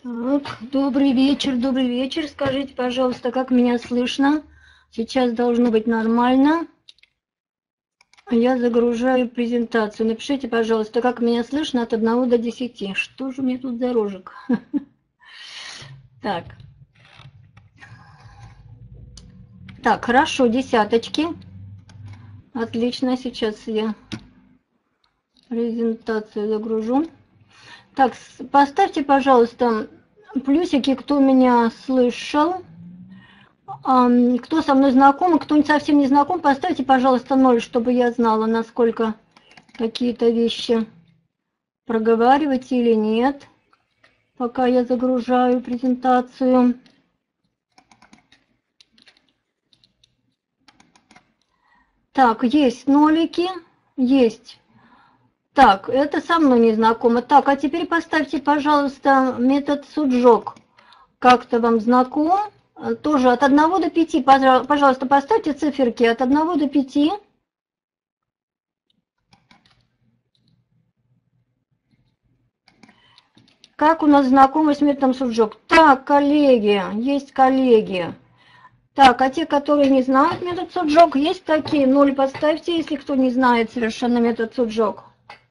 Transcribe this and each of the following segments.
Так, добрый вечер. Скажите, пожалуйста, как меня слышно? Сейчас должно быть нормально. Я загружаю презентацию. Напишите, пожалуйста, как меня слышно от 1 до 10. Что же у меня тут за рожек? Так. Так, хорошо, десяточки. Отлично, сейчас я презентацию загружу. Так, поставьте, пожалуйста, плюсики, кто меня слышал. Кто со мной знаком, кто совсем не знаком, поставьте, пожалуйста, 0, чтобы я знала, насколько какие-то вещи проговаривать или нет, пока я загружаю презентацию. Так, есть нолики, есть. Так, это со мной не знакомо. Так, а теперь поставьте, пожалуйста, метод Суджок. Как-то вам знаком? Тоже от 1 до 5, пожалуйста, поставьте циферки от 1 до 5. Как у нас знакомый с методом Суджок? Так, коллеги, есть коллеги. Так, а те, которые не знают метод Суджок, есть такие? 0 поставьте, если кто не знает совершенно метод Суджок.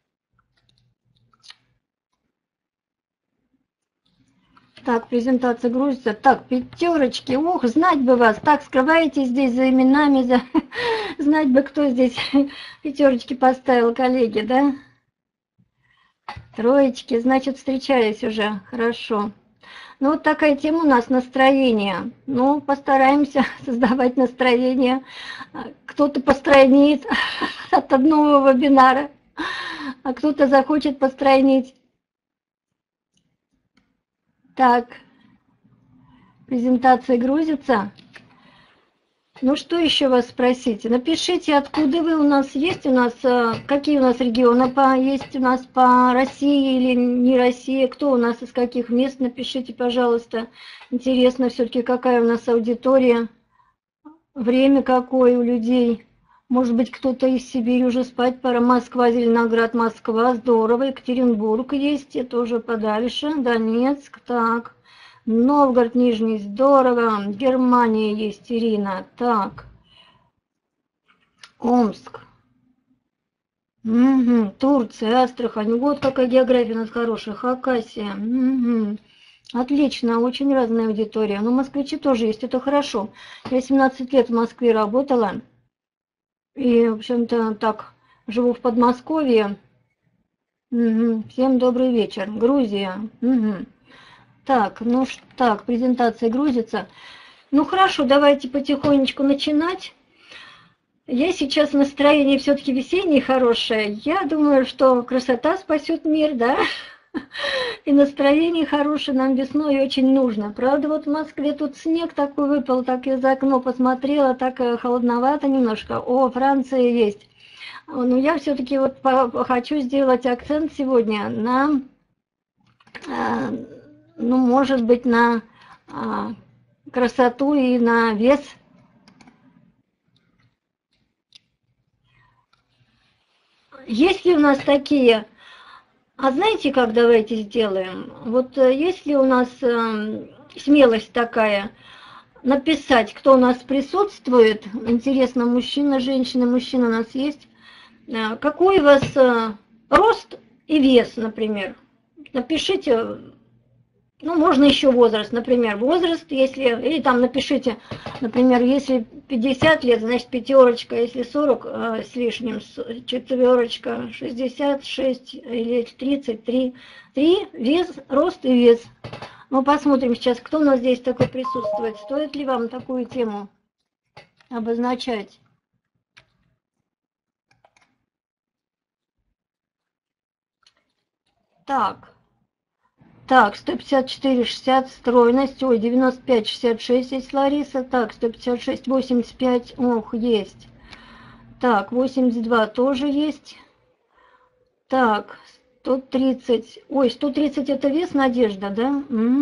Так, презентация грузится. Так, пятерочки. Ух, знать бы вас. Так, скрываетесь здесь за именами, знать бы, кто здесь пятерочки поставил, коллеги, да? Троечки, значит, встречались уже. Хорошо. Ну, вот такая тема у нас, настроение. Ну, постараемся создавать настроение. Кто-то постройнит от одного вебинара, а кто-то захочет постройнить. Так, презентация грузится. Ну, что еще вас спросить? Напишите, откуда вы у нас, какие у нас регионы есть у нас по России или не Россия, кто у нас из каких мест, напишите, пожалуйста. Интересно все-таки, какая у нас аудитория, время какое у людей. Может быть, кто-то из Сибири уже спать пора. Москва, Зеленоград, Москва, здорово. Екатеринбург есть, это уже подальше. Донецк, так. Новгород, Нижний, здорово. Германия есть, Ирина. Так. Омск. Угу. Турция, Астрахань. Вот какая география у нас хорошая. Хакасия. Угу. Отлично, очень разная аудитория. Но москвичи тоже есть, это хорошо. Я 17 лет в Москве работала. И, в общем-то, так, живу в Подмосковье. Угу. Всем добрый вечер. Грузия. Угу. Так, ну так, презентация грузится. Ну хорошо, давайте потихонечку начинать. Я сейчас в настроении все-таки весеннее хорошее. Я думаю, что красота спасет мир, да? И настроение хорошее нам весной очень нужно. Правда, вот в Москве тут снег такой выпал, так я за окно посмотрела, так холодновато немножко. О, Франция есть. Но я все-таки вот хочу сделать акцент сегодня на, ну, может быть, на красоту и на вес. Есть ли у нас такие... А знаете, как давайте сделаем? Вот есть ли у нас смелость такая написать, кто у нас присутствует? Интересно, мужчина, женщина, мужчина у нас есть. Какой у вас рост и вес, например? Напишите, ну, можно еще возраст, например, возраст, если, или там напишите, например, если 50 лет, значит пятерочка, если 40 с лишним, четверочка, 66 или 33, 3, вес, рост и вес. Мы посмотрим сейчас, кто у нас здесь такой присутствует, стоит ли вам такую тему обозначать. Так, 154, 60, стройность, ой, 95, 66 есть Лариса, так, 156, 85, ох, есть. Так, 82 тоже есть. Так, 130, ой, 130 это вес, Надежда, да?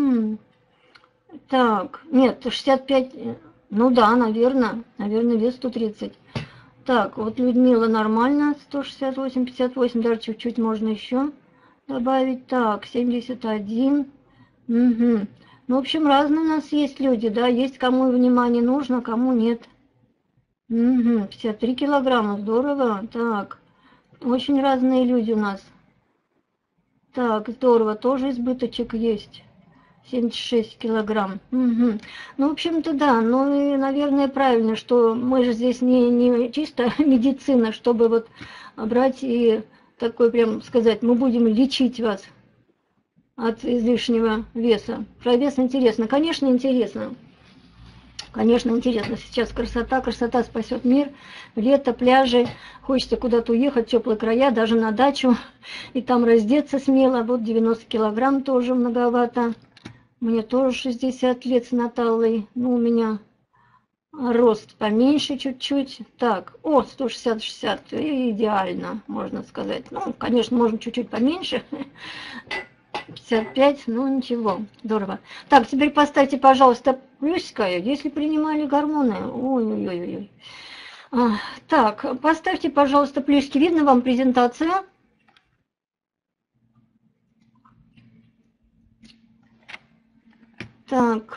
Так, нет, 65, ну да, наверное, вес 130. Так, вот Людмила нормально, 168, 58, даже чуть-чуть можно еще добавить. Так, 71. Угу. Ну, в общем, разные у нас есть люди, да, есть кому внимание нужно, кому нет. Угу. 53 килограмма, здорово. Так, очень разные люди у нас. Так, здорово, тоже избыточек есть. 76 килограмм. Угу. Ну, в общем-то, да. Ну и, наверное, правильно, что мы же здесь не чисто медицина, чтобы вот брать и такой, прям сказать, мы будем лечить вас от излишнего веса. Про вес интересно. Конечно, интересно. Конечно, интересно. Сейчас красота, красота спасет мир. Лето, пляжи. Хочется куда-то уехать, теплые края, даже на дачу. И там раздеться смело. Вот 90 килограмм тоже многовато. Мне тоже 60 лет с Наталой. Ну, у меня рост поменьше чуть-чуть. Так, о, 160-60. Идеально, можно сказать. Ну, конечно, можно чуть-чуть поменьше. 55, ну ничего, здорово. Так, теперь поставьте, пожалуйста, плюсика, если принимали гормоны. Ой-ой-ой. Так, поставьте, пожалуйста, плюсики. Видно вам презентацию? Так,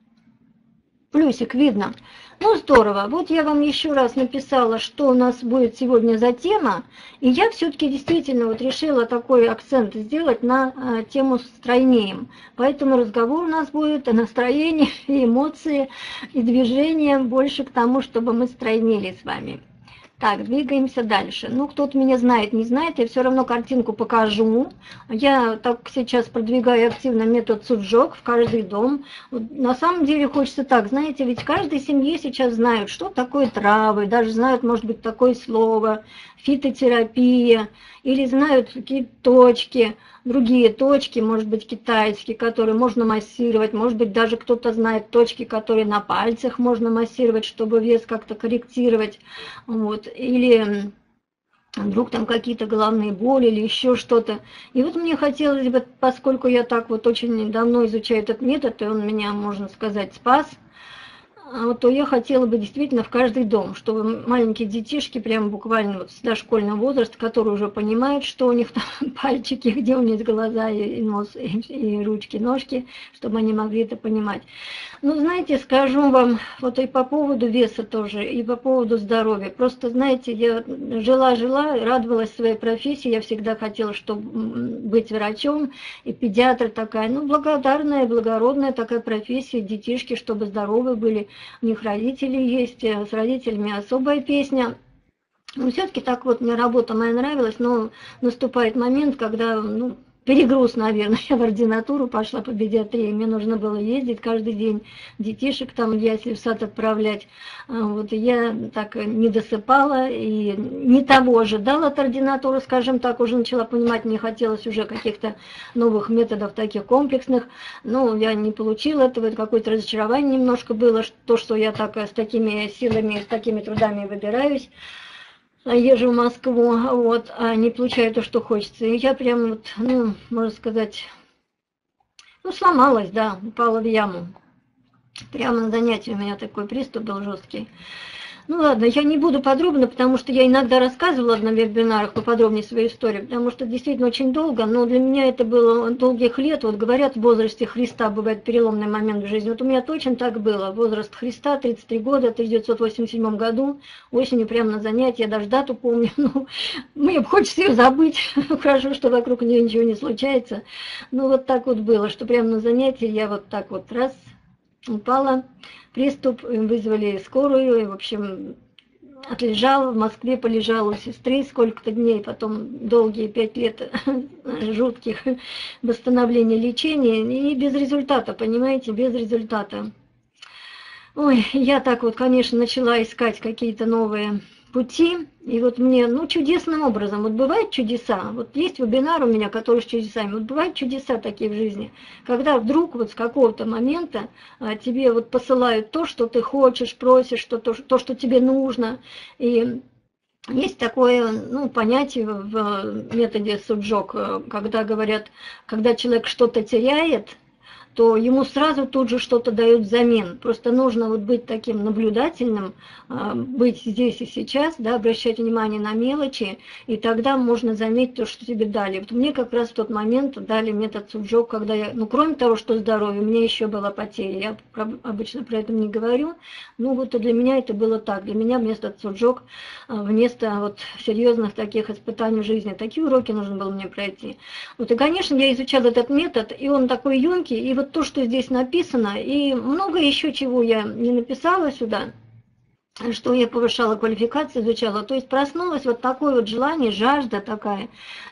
плюсик видно. Ну, здорово. Вот я вам еще раз написала, что у нас будет сегодня за тема. И я все-таки действительно вот решила такой акцент сделать на тему стройнеем. Поэтому разговор у нас будет о настроении, и эмоции, и движения больше к тому, чтобы мы стройнели с вами. Так, двигаемся дальше. Ну, кто-то меня знает, не знает, я все равно картинку покажу. Я так сейчас продвигаю активно метод Суджок в каждый дом. Вот, на самом деле хочется так, знаете, ведь в каждой семье сейчас знают, что такое травы, даже знают, может быть, такое слово, фитотерапия, или знают какие точки, другие точки, может быть, китайские, которые можно массировать, может быть, даже кто-то знает точки, которые на пальцах можно массировать, чтобы вес как-то корректировать, вот, или вдруг там какие-то головные боли или еще что-то. И вот мне хотелось бы, поскольку я так вот очень давно изучаю этот метод, и он меня, можно сказать, спас, то я хотела бы действительно в каждый дом, чтобы маленькие детишки, прям буквально вот с дошкольного возраста, которые уже понимают, что у них там пальчики, где у них глаза и нос, и ручки, ножки, чтобы они могли это понимать. Ну, знаете, скажу вам, вот и по поводу веса тоже, и по поводу здоровья. Просто, знаете, я жила-жила, радовалась своей профессии, я всегда хотела, чтобы быть врачом, и педиатр такая, ну, благодарная, благородная такая профессия, детишки, чтобы здоровы были, у них родители есть, с родителями особая песня. Но все-таки так вот мне работа моя нравилась, но наступает момент, когда, ну, перегруз, наверное, я в ординатуру пошла по педиатрии, мне нужно было ездить каждый день, детишек там в ясли, в сад отправлять, вот, и я так не досыпала, и не того ожидала от ординатуры, скажем так, уже начала понимать, мне хотелось уже каких-то новых методов таких комплексных, но я не получила этого, это какое-то разочарование немножко было, то, что я так с такими силами, с такими трудами выбираюсь, езжу в Москву, вот, а не получаю то, что хочется. И я прям вот, ну, можно сказать, ну, сломалась, да, упала в яму. Прямо на занятии у меня такой приступ был жесткий. Ну ладно, я не буду подробно, потому что я иногда рассказывала на вебинарах поподробнее свою историю, потому что действительно очень долго, но для меня это было долгих лет. Вот говорят, в возрасте Христа бывает переломный момент в жизни. Вот у меня точно так было. Возраст Христа, 33 года, в 1987 году, осенью прямо на занятии, я даже дату помню, ну, мне хочется ее забыть, хорошо, что вокруг нее ничего не случается. Ну вот так вот было, что прямо на занятии я вот так вот раз упала, приступ, вызвали скорую, и, в общем, отлежала, в Москве полежала у сестры сколько-то дней, потом долгие 5 лет жутких восстановления лечения, и без результата, понимаете, без результата. Ой, я так вот, конечно, начала искать какие-то новые пути, и вот мне, ну, чудесным образом, вот бывают чудеса, вот есть вебинар у меня, который с чудесами, вот бывают чудеса такие в жизни, когда вдруг вот с какого-то момента тебе вот посылают то, что ты хочешь, просишь, то, что тебе нужно, и есть такое, ну, понятие в методе Суджок, когда говорят, когда человек что-то теряет, то ему сразу тут же что-то дают взамен. Просто нужно вот быть таким наблюдательным, быть здесь и сейчас, да, обращать внимание на мелочи, и тогда можно заметить то, что тебе дали. Вот мне как раз в тот момент дали метод Суджоу, когда я, ну, кроме того, что здоровье, у меня еще была потеря. Я обычно про это не говорю, ну, вот и для меня это было так. Для меня метод Суджоу вместо вот серьезных таких испытаний в жизни, такие уроки нужно было мне пройти. Вот, и, конечно, я изучала этот метод, и он такой емкий, и вот то, что здесь написано, и много еще чего я не написала сюда, что я повышала квалификацию, изучала. То есть проснулось вот такое вот желание, жажда такая,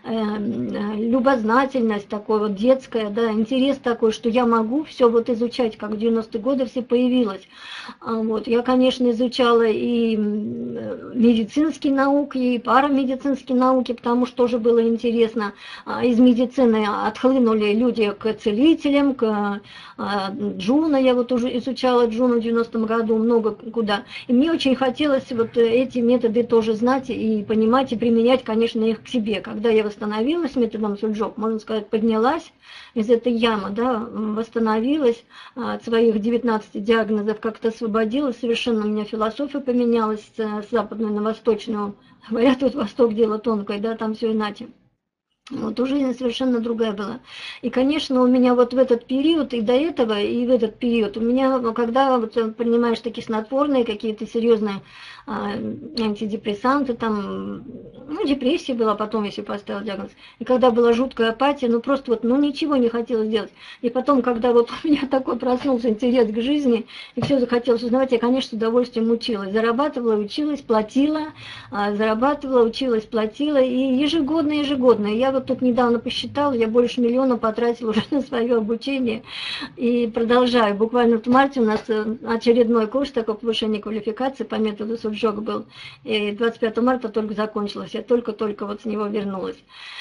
любознательность такой вот детская, да, интерес такой, что я могу все вот изучать, как в 90-е годы все появилось. Вот. Я, конечно, изучала и медицинские науки, и парамедицинские науки, потому что тоже было интересно. Из медицины отхлынули люди к целителям, к Джуна, я вот уже изучала Джуну в 90-м году, много куда. И мне очень хотелось вот эти методы тоже знать и понимать, и применять, конечно, их к себе. Когда я восстановилась методом Суджоу, можно сказать, поднялась из этой ямы, да, восстановилась от своих 19 диагнозов, как-то освободилась, совершенно у меня философия поменялась с западной на восточную. Говорят, тут Восток дело тонкое, да, там все иначе. Вот у жизни совершенно другая была. И, конечно, у меня вот в этот период, и до этого, и в этот период, у меня, когда вот принимаешь такие снотворные, какие-то серьезные антидепрессанты, там, ну, депрессия была потом, если поставил диагноз. И когда была жуткая апатия, ну, просто вот, ну, ничего не хотелось делать. И потом, когда вот у меня такой проснулся интерес к жизни, и все захотелось узнавать, я, конечно, с удовольствием училась. Зарабатывала, училась, платила, зарабатывала, училась, платила, и ежегодно. Я вот тут недавно посчитала, я больше 1 миллиона потратила уже на свое обучение, и продолжаю. Буквально в марте у нас очередной курс, такое повышение квалификации по методу Суджоу был, и 25 марта только закончилось, я только-только вот с него вернулась.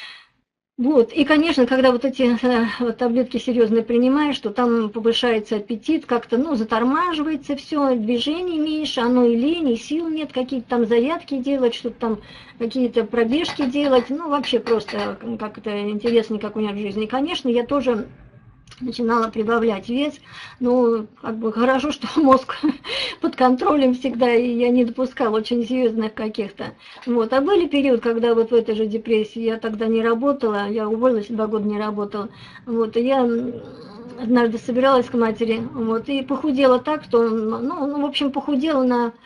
Вот, и, конечно, когда вот эти вот таблетки серьезные принимаешь, что там повышается аппетит, как-то, ну, затормаживается все, движений меньше, оно и лень, и сил нет, какие-то там зарядки делать, что-то там, какие-то пробежки делать, ну, вообще просто как-то интересно, как у меня в жизни. И, конечно, я тоже начинала прибавлять вес, ну, как бы хорошо, что мозг под контролем всегда, и я не допускала очень серьезных каких-то. Вот. А были периоды, когда вот в этой же депрессии я тогда не работала, я уволилась, 2 года не работала, вот, и я однажды собиралась к матери, вот, и похудела так, что, ну в общем, похудела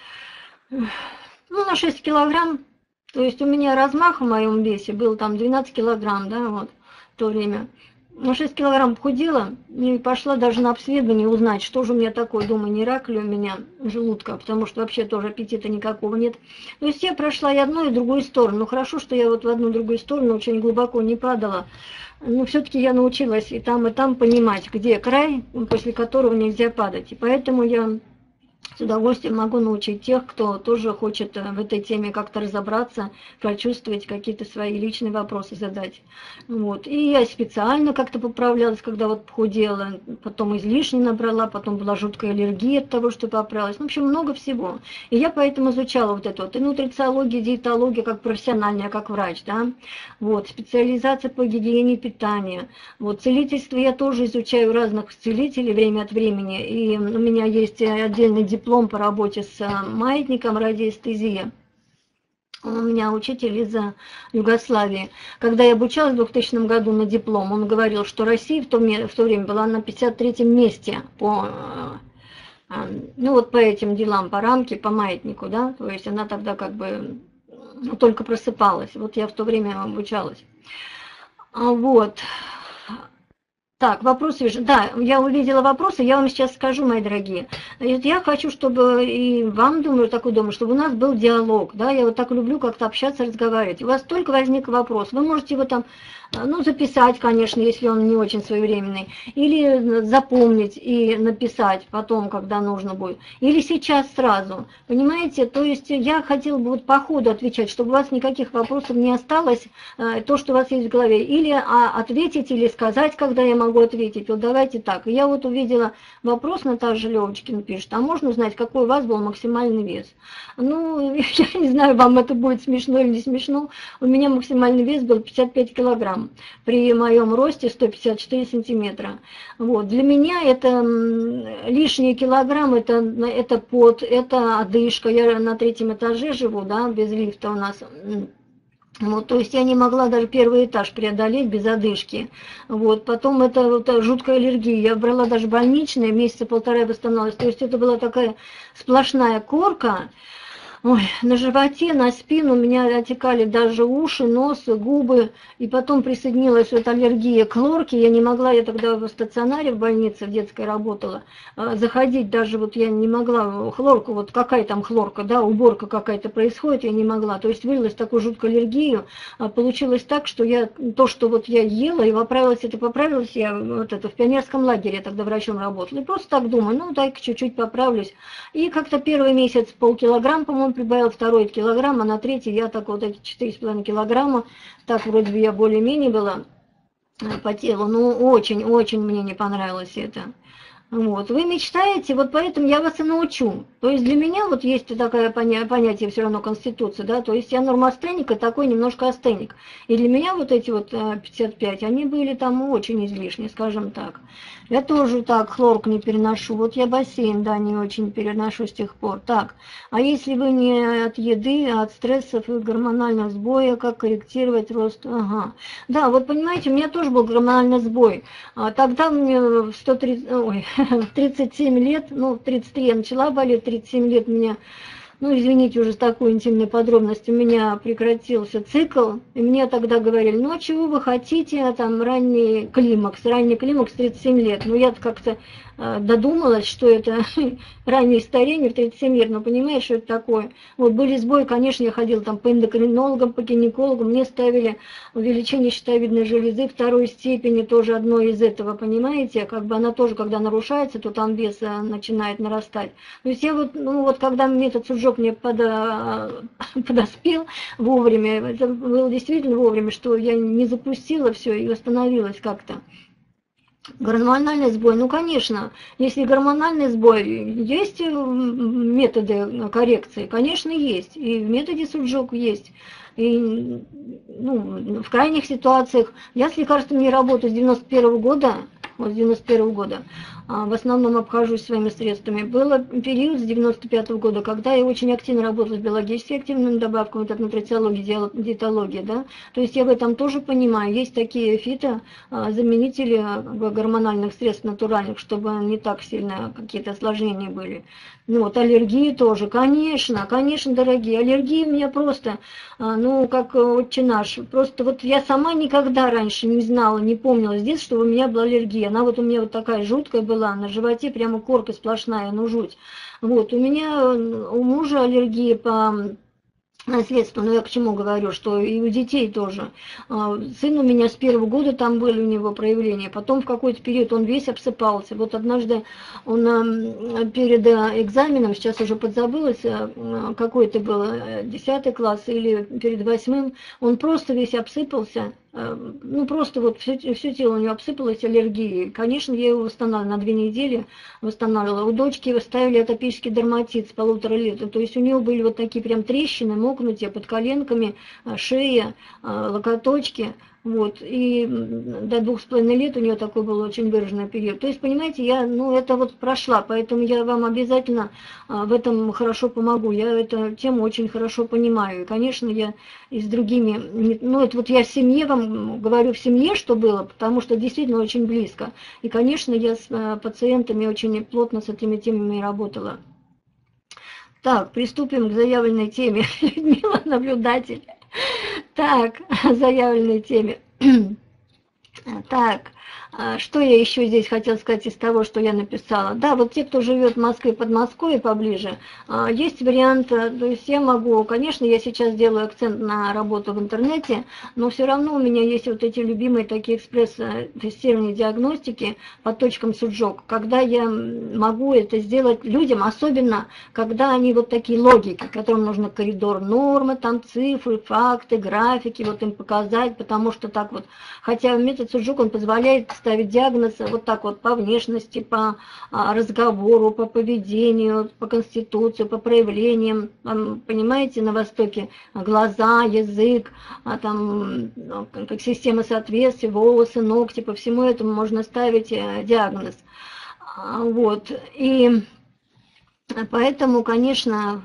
на 6 килограмм, то есть у меня размах в моем весе был там 12 килограмм, да, вот, в то время. На 6 килограмм похудела и пошла даже на обследование узнать, что же у меня такое. Думаю, не рак ли у меня желудка, потому что вообще тоже аппетита никакого нет. То есть я прошла и одну, и другую сторону. Но хорошо, что я вот в одну и другую сторону очень глубоко не падала. Но все-таки я научилась и там понимать, где край, после которого нельзя падать. И поэтому я с удовольствием могу научить тех, кто тоже хочет в этой теме как-то разобраться, прочувствовать, какие-то свои личные вопросы задать. Вот. И я специально как-то поправлялась, когда вот похудела, потом излишне набрала, потом была жуткая аллергия от того, что поправилась. В общем, много всего. И я поэтому изучала вот это вот и нутрициология, диетология как профессиональная, как врач, да. Вот. Специализация по гигиене питания. Вот. Целительство я тоже изучаю разных целителей время от времени. И у меня есть отдельный диплом по работе с маятником радиэстезия. У меня учитель из Югославии. Когда я обучалась в 2000 году на диплом, он говорил, что Россия в то время была на 53-м месте по, ну вот по этим делам, по рамке, по маятнику, да, то есть она тогда как бы только просыпалась. Вот я в то время обучалась. Вот. Так, вопрос вижу. Да, я увидела вопросы, я вам сейчас скажу, мои дорогие. Я хочу, чтобы и вам, думаю, такой думаю, чтобы у нас был диалог, да, я вот так люблю как-то общаться, разговаривать. У вас только возник вопрос, вы можете его там, ну, записать, конечно, если он не очень своевременный, или запомнить и написать потом, когда нужно будет, или сейчас сразу, понимаете? То есть я хотела бы вот по ходу отвечать, чтобы у вас никаких вопросов не осталось, то, что у вас есть в голове, или ответить, или сказать, когда я могу ответить. Вот давайте так. Я вот увидела вопрос, Наташа Левочкина пишет, а можно узнать, какой у вас был максимальный вес? Ну, я не знаю, вам это будет смешно или не смешно. У меня максимальный вес был 55 килограмм. ростом, при моем росте 154 сантиметра. Вот. Для меня это лишние килограмм, это пот, это одышка. Я на 3-м этаже живу, да, без лифта у нас. Вот, то есть я не могла даже 1-й этаж преодолеть без одышки. Вот, потом это жуткая аллергия. Я брала даже больничные, месяца 1,5 восстанавливалась. То есть это была такая сплошная корка. Ой, на животе, на спину у меня отекали даже уши, нос, губы, и потом присоединилась вот аллергия к хлорке. Я не могла, я тогда в стационаре в больнице в детской работала, заходить даже, вот я не могла, хлорку, вот какая там хлорка, да, уборка какая-то происходит, я не могла. То есть вылилась такую жуткую аллергию, получилось так, что то, что вот я ела, и поправилась я вот это в пионерском лагере, я тогда врачом работала, и просто так думаю, ну дай-ка чуть-чуть поправлюсь. И как-то 1-й месяц полкилограмма, по-моему, прибавил, 2-й килограмм, а на 3-й я так вот эти 4,5 килограмма, так вроде бы я более-менее была по телу, но очень-очень мне не понравилось это. Вот. Вы мечтаете, вот поэтому я вас и научу. То есть для меня вот есть такое понятие все равно конституция, да, то есть я нормостеник и такой немножко астеник. И для меня вот эти вот 55, они были там очень излишни, скажем так. Я тоже так хлорку не переношу. Вот я бассейн, да, не очень переношу с тех пор. Так, а если вы не от еды, а от стрессов и гормонального сбоя, как корректировать рост? Ага. Да, вот понимаете, у меня тоже был гормональный сбой. Тогда мне в 37 лет, ну, 33 я начала болеть, 37 лет меня... Ну, извините уже такую интимную подробность, у меня прекратился цикл, и мне тогда говорили, ну, а чего вы хотите, там, ранний климакс 37 лет. Ну, я как-то додумалась, что это раннее старение в 37 лет, но понимаешь, что это такое. Вот были сбои, конечно, я ходила там по эндокринологам, по гинекологам, мне ставили увеличение щитовидной железы 2-й степени, тоже одно из этого, понимаете, как бы она тоже, когда нарушается, то там вес начинает нарастать. То есть я вот, ну вот когда мне этот суджок мне подоспел вовремя, это было действительно вовремя, что я не запустила все и восстановилась как-то. Гормональный сбой, ну, конечно, если гормональный сбой, есть методы коррекции, конечно, есть, и в методе Суджук есть, и, ну, в крайних ситуациях, я с лекарствами не работаю с 91-го года, вот с 91-го года, в основном обхожусь своими средствами. Был период с 95-го года, когда я очень активно работала с биологически активными добавками, вот от нутрициологии, диетологии, да, то есть я в этом тоже понимаю, есть такие фитозаменители гормональных средств натуральных, чтобы не так сильно какие-то осложнения были. Ну вот, аллергии тоже, конечно, дорогие, аллергии у меня просто, ну, как отче наш, просто вот я сама никогда раньше не знала, не помнила с детства, что у меня была аллергия, она вот у меня вот такая жуткая была, на животе прямо корка сплошная, ну, жуть. Вот, у мужа аллергия по наследство, но я к чему говорю, что и у детей тоже. Сын у меня с 1-го года там были у него проявления, потом в какой-то период он весь обсыпался. Вот однажды он перед экзаменом, сейчас уже подзабылась, какой-то был 10 класс или перед 8-м, он просто весь обсыпался. Ну, просто вот все тело у него обсыпалось аллергией. Конечно, я его восстанавливала на 2 недели, восстанавливала. У дочки ставили атопический дерматит с 1,5 лет. То есть у нее были вот такие прям трещины, мокнутия под коленками, шея, локоточки. Вот, и до 2,5 лет у нее такой был очень выраженный период. То есть, понимаете, ну, это вот прошла, поэтому я вам обязательно в этом хорошо помогу. Я эту тему очень хорошо понимаю. И, конечно, я и с другими, ну, это вот я в семье вам говорю, в семье, что было, потому что действительно очень близко. И, конечно, я с пациентами очень плотно с этими темами работала. Так, приступим к заявленной теме. Людмила, наблюдатель. Так, заявленной теме. Так, что я еще здесь хотела сказать из того, что я написала? Да, вот те, кто живет в Москве, Подмосковье поближе, есть вариант, то есть я могу, конечно, я сейчас делаю акцент на работу в интернете, но все равно у меня есть вот эти любимые такие экспресс-тестирования диагностики по точкам Суджок, когда я могу это сделать людям, особенно когда они вот такие логики, которым нужно коридор нормы, там цифры, факты, графики, вот им показать, потому что так вот, хотя метод Суджок, он позволяет позволяет ставить диагноз вот так вот по внешности, по разговору, по поведению, по конституции, по проявлениям. Понимаете, на Востоке глаза, язык, там, как система соответствия, волосы, ногти, по всему этому можно ставить диагноз. Вот. И поэтому, конечно,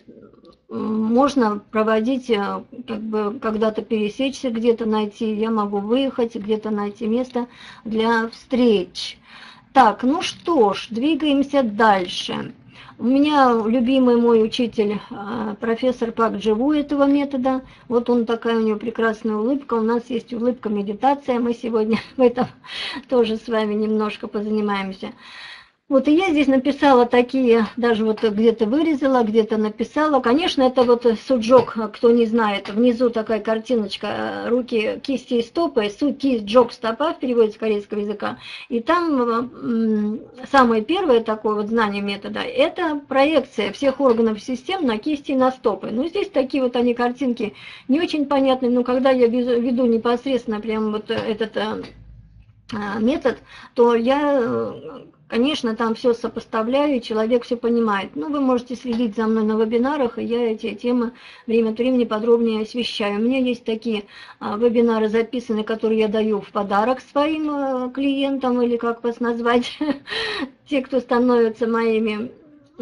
можно проводить, как бы когда-то пересечься, где-то найти, я могу выехать, где-то найти место для встреч. Так, ну что ж, двигаемся дальше. У меня любимый мой учитель, профессор Пак Дживу этого метода. Вот он, такая у него прекрасная улыбка. У нас есть улыбка медитация. Мы сегодня в этом тоже с вами немножко позанимаемся. Вот и я здесь написала такие, даже вот где-то вырезала, где-то написала. Конечно, это вот суджок, кто не знает, внизу такая картиночка, руки, кисти и стопы, кисть, джок, стопа в переводе с корейского языка. И там самое первое такое вот знание метода, это проекция всех органов систем на кисти и на стопы. Ну, здесь такие вот они картинки не очень понятные, но когда я веду непосредственно прям вот этот метод, то я, конечно, там все сопоставляю, и человек все понимает. Ну, вы можете следить за мной на вебинарах, и я эти темы время от времени подробнее освещаю. У меня есть такие вебинары записаны, которые я даю в подарок своим клиентам, или как вас назвать, те, кто становятся моими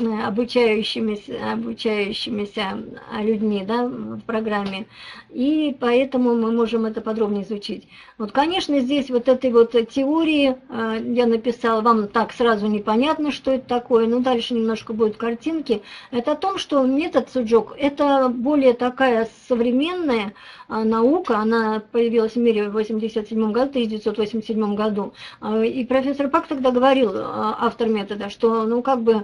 обучающимися людьми, да, в программе, и поэтому мы можем это подробнее изучить. Вот, конечно, здесь вот этой вот теории я написала, вам так сразу непонятно, что это такое, но дальше немножко будут картинки. Это о том, что метод суджок – это более такая современная наука, она появилась в мире в 1987 году, и профессор Пак тогда говорил, автор метода, что, ну, как бы,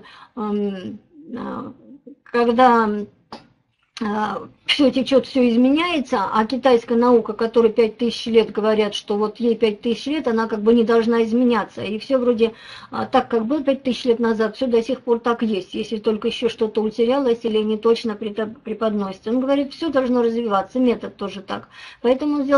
когда все течет, все изменяется, а китайская наука, которой 5000 лет говорят, что вот ей 5000 лет, она как бы не должна изменяться. И все вроде так, как было 5000 лет назад, все до сих пор так есть, если только еще что-то утерялось или не точно преподносится. Он говорит, все должно развиваться, метод тоже так. Поэтому он сделал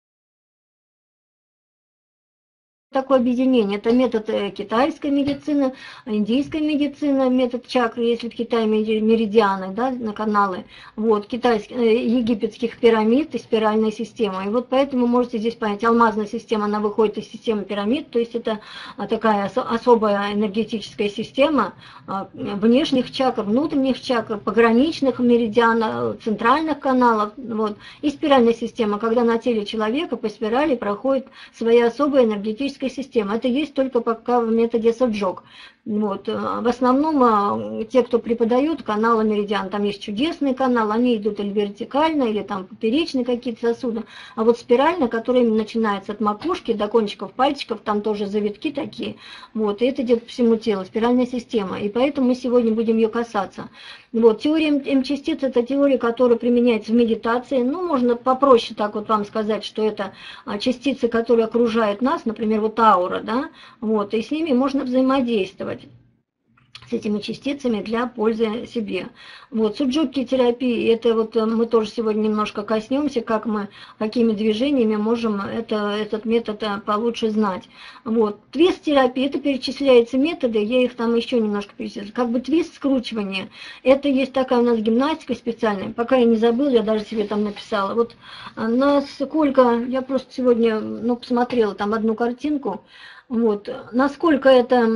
такое объединение. Это метод китайской медицины, индийской медицины, метод чакры, если в Китае меридианы, да, на каналы, вот, египетских пирамид и спиральная система. И вот поэтому можете здесь понять, алмазная система, она выходит из системы пирамид, то есть это такая особая энергетическая система внешних чакр, внутренних чакр, пограничных меридианов, центральных каналов, вот, и спиральная система, когда на теле человека по спирали проходит своя особая энергетическая система. Это есть только пока в методе суджок. Вот. В основном те, кто преподают каналы меридиан, там есть чудесный канал, они идут или вертикально, или там поперечные какие-то сосуды, а вот спирально, который начинается от макушки до кончиков пальчиков, там тоже завитки такие, вот, и это идет по всему телу, спиральная система, и поэтому мы сегодня будем ее касаться. Вот. Теория М-частиц – это теория, которая применяется в медитации, ну, можно попроще так вот вам сказать, что это частицы, которые окружают нас, например, вот аура, да, вот, и с ними можно взаимодействовать, с этими частицами для пользы себе. Вот, суджуки терапии, это вот мы тоже сегодня немножко коснемся, как мы, какими движениями можем этот метод получше знать. Вот, твист терапии, это перечисляются методы, я их там еще немножко перечислю. Как бы твист скручивания, это есть такая у нас гимнастика специальная, пока я не забыла, я даже себе там написала. Вот насколько, я просто сегодня, ну, посмотрела там одну картинку, вот, насколько это,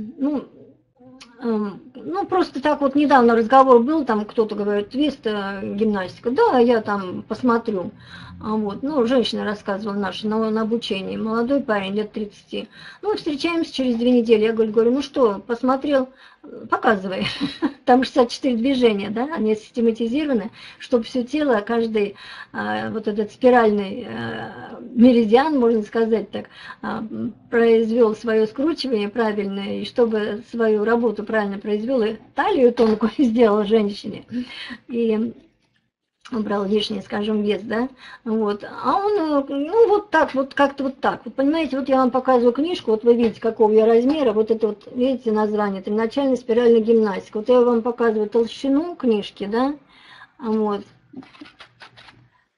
ну, просто так вот недавно разговор был, там кто-то говорит, твист, гимнастика, да, я там посмотрю. Вот, ну, женщина рассказывала наша на обучении, молодой парень, лет 30. Ну, встречаемся через 2 недели, я говорю, ну что, посмотрел, показывай. Там 64 движения, да, они систематизированы, чтобы все тело, каждый вот этот спиральный меридиан, можно сказать так, произвел свое скручивание правильное, и чтобы свою работу правильно произвел, и талию тонкую сделал женщине, и убрал лишний, скажем, вес, да, вот, а он, ну, вот так, вот как-то вот так, вот, понимаете, вот я вам показываю книжку, вот вы видите, какого я размера, вот это вот, видите, название, начальная спиральная гимнастика, вот я вам показываю толщину книжки, да, вот,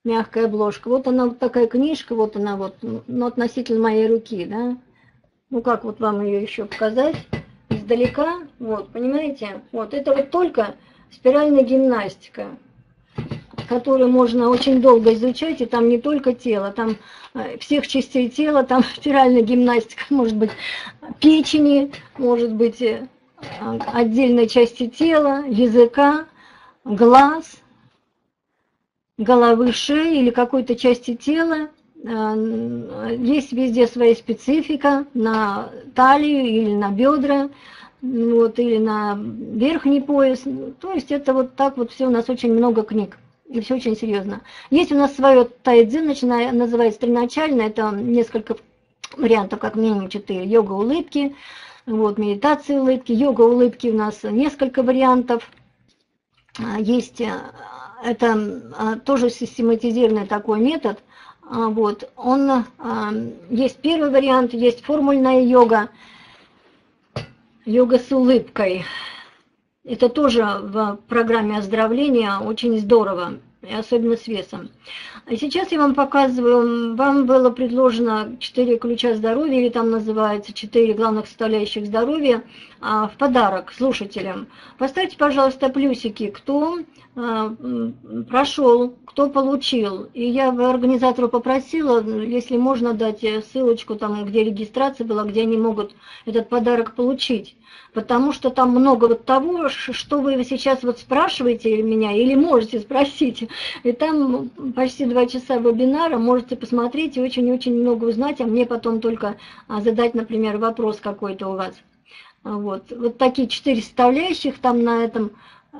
мягкая обложка. Вот она вот такая книжка, вот она вот, ну, относительно моей руки, да. Ну, как вот вам ее еще показать издалека, вот, понимаете? Вот, это вот только спиральная гимнастика, которую можно очень долго изучать, и там не только тело, там всех частей тела, там спиральная гимнастика, может быть, печени, может быть, отдельной части тела, языка, глаз, головы, шеи или какой-то части тела. Есть везде своя специфика на талию или на бедра, вот, или на верхний пояс. То есть это вот так вот все, у нас очень много книг. И все очень серьезно. Есть у нас свое тайцзи, называется «Треначальное», это несколько вариантов, как минимум 4. Йога улыбки, вот, медитация улыбки, йога улыбки у нас несколько вариантов. Есть, это тоже систематизированный такой метод. Вот, он, есть первый вариант, есть формульная йога, йога с улыбкой. Это тоже в программе оздоровления очень здорово, и особенно с весом. А сейчас я вам показываю, вам было предложено 4 ключа здоровья, или там называется 4 главных составляющих здоровья, в подарок слушателям. Поставьте, пожалуйста, плюсики, кто прошел, кто получил. И я организатору попросила, если можно, дать ссылочку, там, где регистрация была, где они могут этот подарок получить. Потому что там много вот того, что вы сейчас вот спрашиваете меня, или можете спросить. И там почти 2 часа вебинара, можете посмотреть и очень-очень много узнать, а мне потом только задать, например, вопрос какой-то у вас. Вот такие 4 составляющих там на этом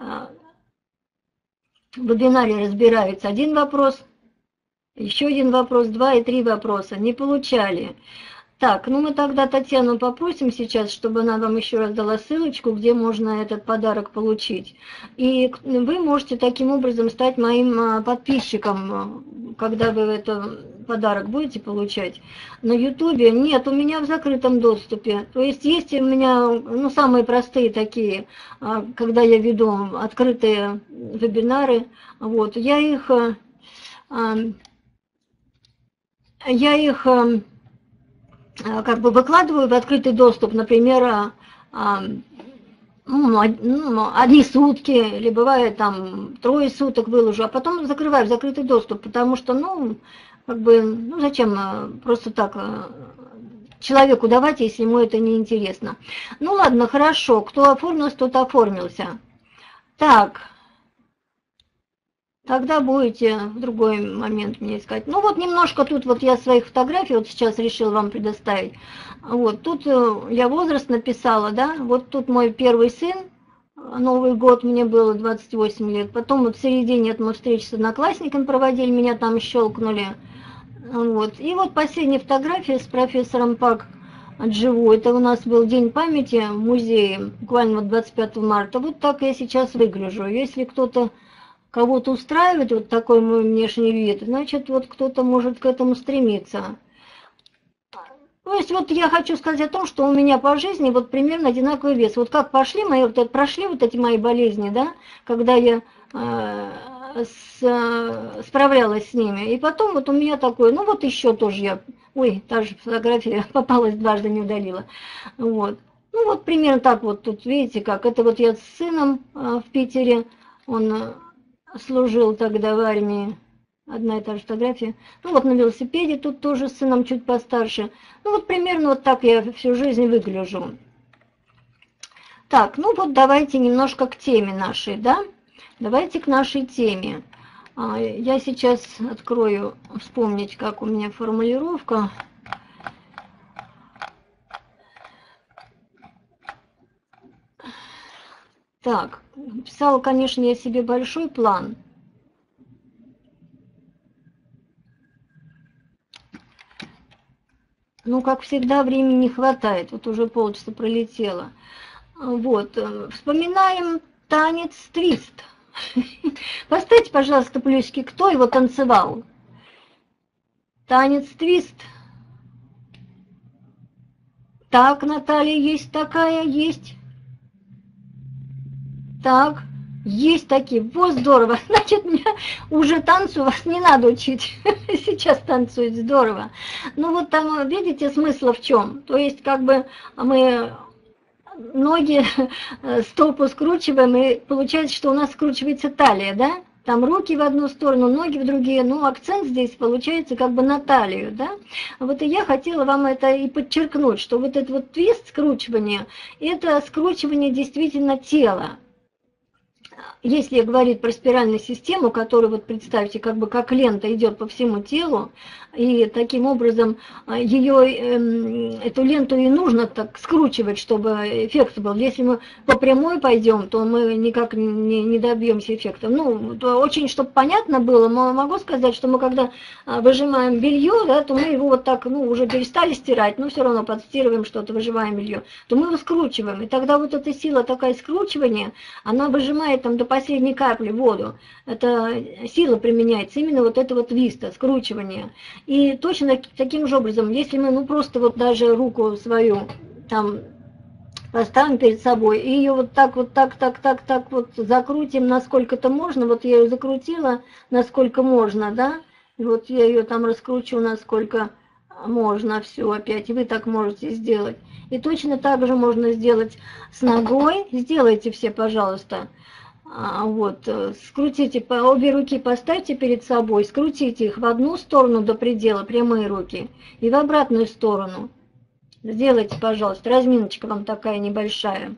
вебинаре разбирается. Один вопрос, еще один вопрос, 2 и 3 вопроса. Не получали. Так, ну мы тогда Татьяну попросим сейчас, чтобы она вам еще раз дала ссылочку, где можно этот подарок получить. И вы можете таким образом стать моим подписчиком, когда вы этот подарок будете получать. На Ютубе нет, у меня в закрытом доступе. То есть есть у меня, ну, самые простые такие, когда я веду открытые вебинары. Вот, я их как бы выкладываю в открытый доступ, например, одни сутки, или бывает там 3 суток выложу, а потом закрываю в закрытый доступ, потому что, ну, как бы, ну, зачем просто так человеку давать, если ему это не интересно. Ну, ладно, хорошо, кто оформился, тот оформился. Так. Тогда будете в другой момент мне искать. Ну вот немножко тут вот я своих фотографий вот сейчас решил вам предоставить. Вот тут я возраст написала, да. Вот тут мой первый сын. Новый год мне было 28 лет. Потом вот в середине мы встречи с одноклассником проводили, меня там щелкнули. Вот. И вот последняя фотография с профессором Пак Дживу. Это у нас был день памяти в музее, буквально вот 25 марта. Вот так я сейчас выгляжу. Если кто-то кого-то устраивает вот такой мой внешний вид, значит, вот кто-то может к этому стремиться. То есть вот я хочу сказать о том, что у меня по жизни вот примерно одинаковый вес. Вот как прошли вот эти мои болезни, да, когда я справлялась с ними. И потом вот у меня такое, ну вот еще тоже я, ой, та же фотография попалась, дважды не удалила. Вот. Ну вот примерно так вот тут, видите, как. Это вот я с сыном в Питере, он служил тогда в армии, одна и та же фотография. Ну вот на велосипеде тут тоже с сыном чуть постарше. Ну вот примерно вот так я всю жизнь выгляжу. Так, ну вот давайте немножко к теме нашей, да? Давайте к нашей теме. Я сейчас открою, вспомнить, как у меня формулировка. Так, писала, конечно, я себе большой план. Ну, как всегда, времени не хватает. Вот уже полчаса пролетело. Вот, вспоминаем танец твист. Поставьте, пожалуйста, плюсики, кто его танцевал. Танец твист. Так, Наталья, есть такая, есть. Так, Есть такие. Вот здорово. Значит, мне уже танцу вас не надо учить. Сейчас танцует здорово. Ну вот там, видите, смысл в чем? То есть, как бы мы ноги стопу скручиваем, и получается, что у нас скручивается талия, да? Там руки в одну сторону, ноги в другие, ну, акцент здесь получается как бы на талию, да? Вот и я хотела вам это и подчеркнуть, что вот этот вот твист скручивания, это скручивание действительно тела. Если говорить про спиральную систему, которая, вот представьте, как бы как лента идет по всему телу, и таким образом ее, эту ленту и нужно так скручивать, чтобы эффект был. Если мы по прямой пойдем, то мы никак не добьемся эффекта. Ну, очень, чтобы понятно было, могу сказать, что мы когда выжимаем белье, да, то мы его вот так, ну, уже перестали стирать, но все равно подстирываем что-то, выжимаем белье, то мы его скручиваем. И тогда вот эта сила такая скручивания, она выжимает там до последней капли воду. Это сила применяется, именно вот это вот виста, скручивание. И точно таким же образом, если мы, ну, просто вот даже руку свою там поставим перед собой, и ее вот так вот вот закрутим, насколько-то можно, вот я ее закрутила, насколько можно, да, и вот я ее там раскручу, насколько можно, все опять, и вы так можете сделать. И точно так же можно сделать с ногой, сделайте все, пожалуйста. Вот, скрутите, обе руки поставьте перед собой, скрутите их в одну сторону до предела, прямые руки, и в обратную сторону. Сделайте, пожалуйста, разминочка вам такая небольшая.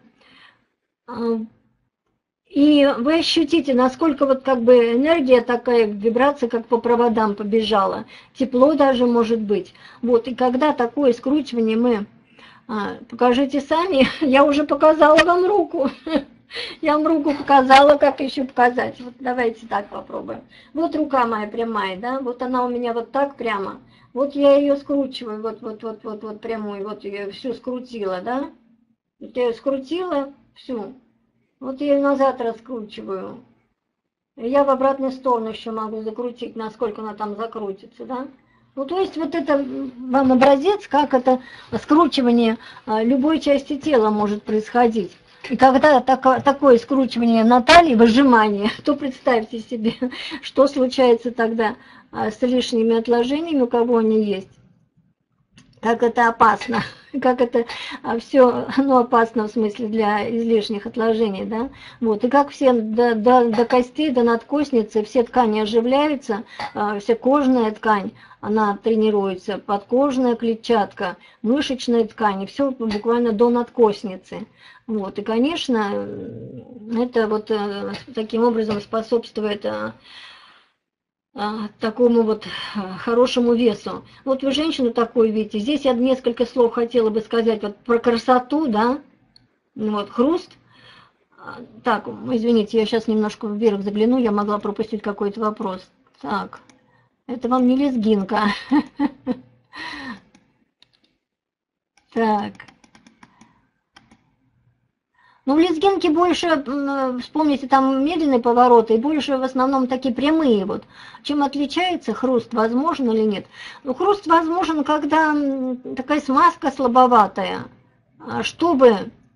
И вы ощутите, насколько вот как бы энергия такая, вибрация как по проводам побежала. Тепло даже может быть. Вот, и когда такое скручивание мы... покажите сами, я уже показала вам руку. Я вам руку показала, как еще показать. Вот давайте так попробуем. Вот рука моя прямая, да, вот она у меня вот так прямо. Вот я ее скручиваю, вот прямую, вот я ее всю скрутила, да. Вот я ее скрутила всю. Вот я ее назад раскручиваю. Я в обратную сторону еще могу закрутить, насколько она там закрутится, да. Ну, то есть вот это вам образец, как это скручивание любой части тела может происходить. И когда такое скручивание на талии, выжимание, то представьте себе, что случается тогда с лишними отложениями, у кого они есть. Как это опасно, как это все, ну, опасно в смысле для излишних отложений, да, вот, и как все до костей, до надкостницы, все ткани оживляются, вся кожная ткань, она тренируется, подкожная клетчатка, мышечная ткань, все буквально до надкостницы, вот, и, конечно, это вот таким образом способствует такому вот хорошему весу. Вот вы женщину такую видите. Здесь я несколько слов хотела бы сказать вот про красоту, да, вот хруст. Так, извините, я сейчас немножко вверх загляну, я могла пропустить какой-то вопрос. Так, это вам не лезгинка. Так. Ну, в лезгинке больше, вспомните, там медленные повороты, и больше в основном такие прямые вот. Чем отличается хруст, возможен или нет? Ну, хруст возможен, когда такая смазка слабоватая, чтобы...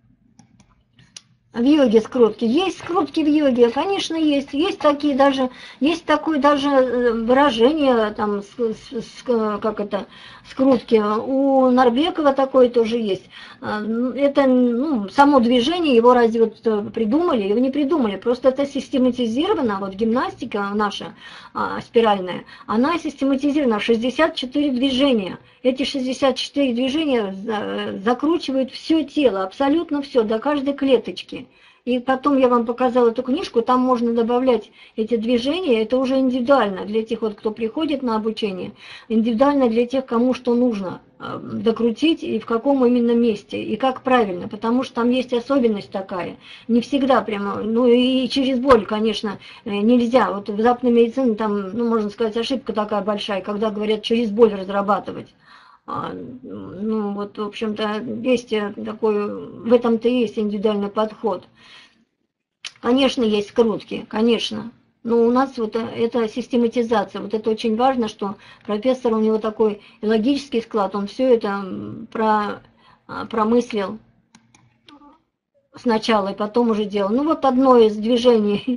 В йоге скрутки. Есть скрутки в йоге, конечно, есть. Есть такие даже, есть такое даже выражение, там, как это, скрутки. У Нарбекова такое тоже есть. Это, ну, само движение, его разве вот придумали? Его не придумали. Просто это систематизировано, вот гимнастика наша спиральная, она систематизирована, 64 движения. Эти 64 движения закручивают все тело, абсолютно все, до каждой клеточки. И потом я вам показала эту книжку, там можно добавлять эти движения, это уже индивидуально для тех, вот, кто приходит на обучение, индивидуально для тех, кому что нужно докрутить и в каком именно месте, и как правильно, потому что там есть особенность такая, не всегда прямо, ну и через боль, конечно, нельзя, вот в западной медицине там, ну, можно сказать, ошибка такая большая, когда говорят через боль разрабатывать. Ну, вот, в общем-то, есть такой, в этом-то и есть индивидуальный подход. Конечно, есть скрутки, конечно, но у нас вот это систематизация, вот это очень важно, что профессор, у него такой логический склад, он все это промыслил. сначала и потом уже делала. Ну вот одно из движений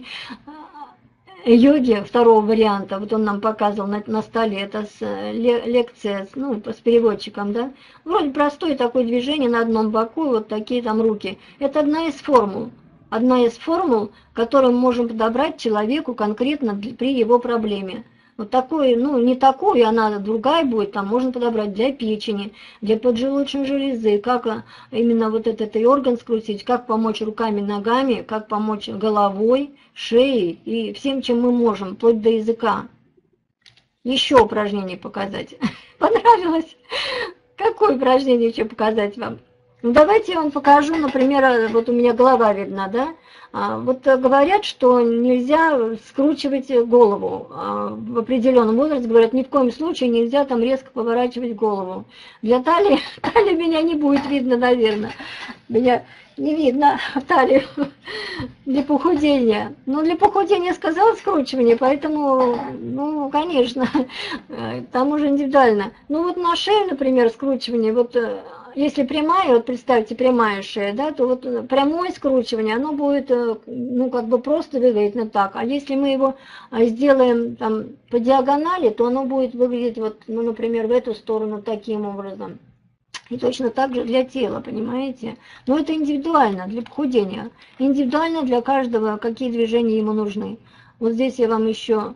йоги, второго варианта, вот он нам показывал на столе, это лекция, ну, с переводчиком, да. Вроде простое такое движение на одном боку, вот такие там руки. Это одна из формул. Одна из формул, которую мы можем подобрать человеку конкретно при его проблеме. Вот такой, ну не такой, она другая будет, там можно подобрать для печени, для поджелудочной железы, как именно вот этот и орган скрутить, как помочь руками, ногами, как помочь головой, шеей и всем, чем мы можем, вплоть до языка. Еще упражнение показать. Понравилось? Какое упражнение еще показать вам? Ну, давайте я вам покажу, например, вот у меня голова видна, да? Вот говорят, что нельзя скручивать голову. В определенном возрасте говорят, ни в коем случае нельзя там резко поворачивать голову. Для талии меня не будет видно, наверное. Меня не видно талию для похудения. Но для похудения сказала скручивание, поэтому, ну, конечно, там уже индивидуально. Ну, вот на шею, например, скручивание, вот если прямая, вот представьте, прямая шея, да, то вот прямое скручивание, оно будет, ну, как бы просто выглядеть на так. А если мы его сделаем там по диагонали, то оно будет выглядеть вот, ну, например, в эту сторону таким образом. И точно так же для тела, понимаете? Но это индивидуально, для похудения. Индивидуально для каждого, какие движения ему нужны. Вот здесь я вам еще...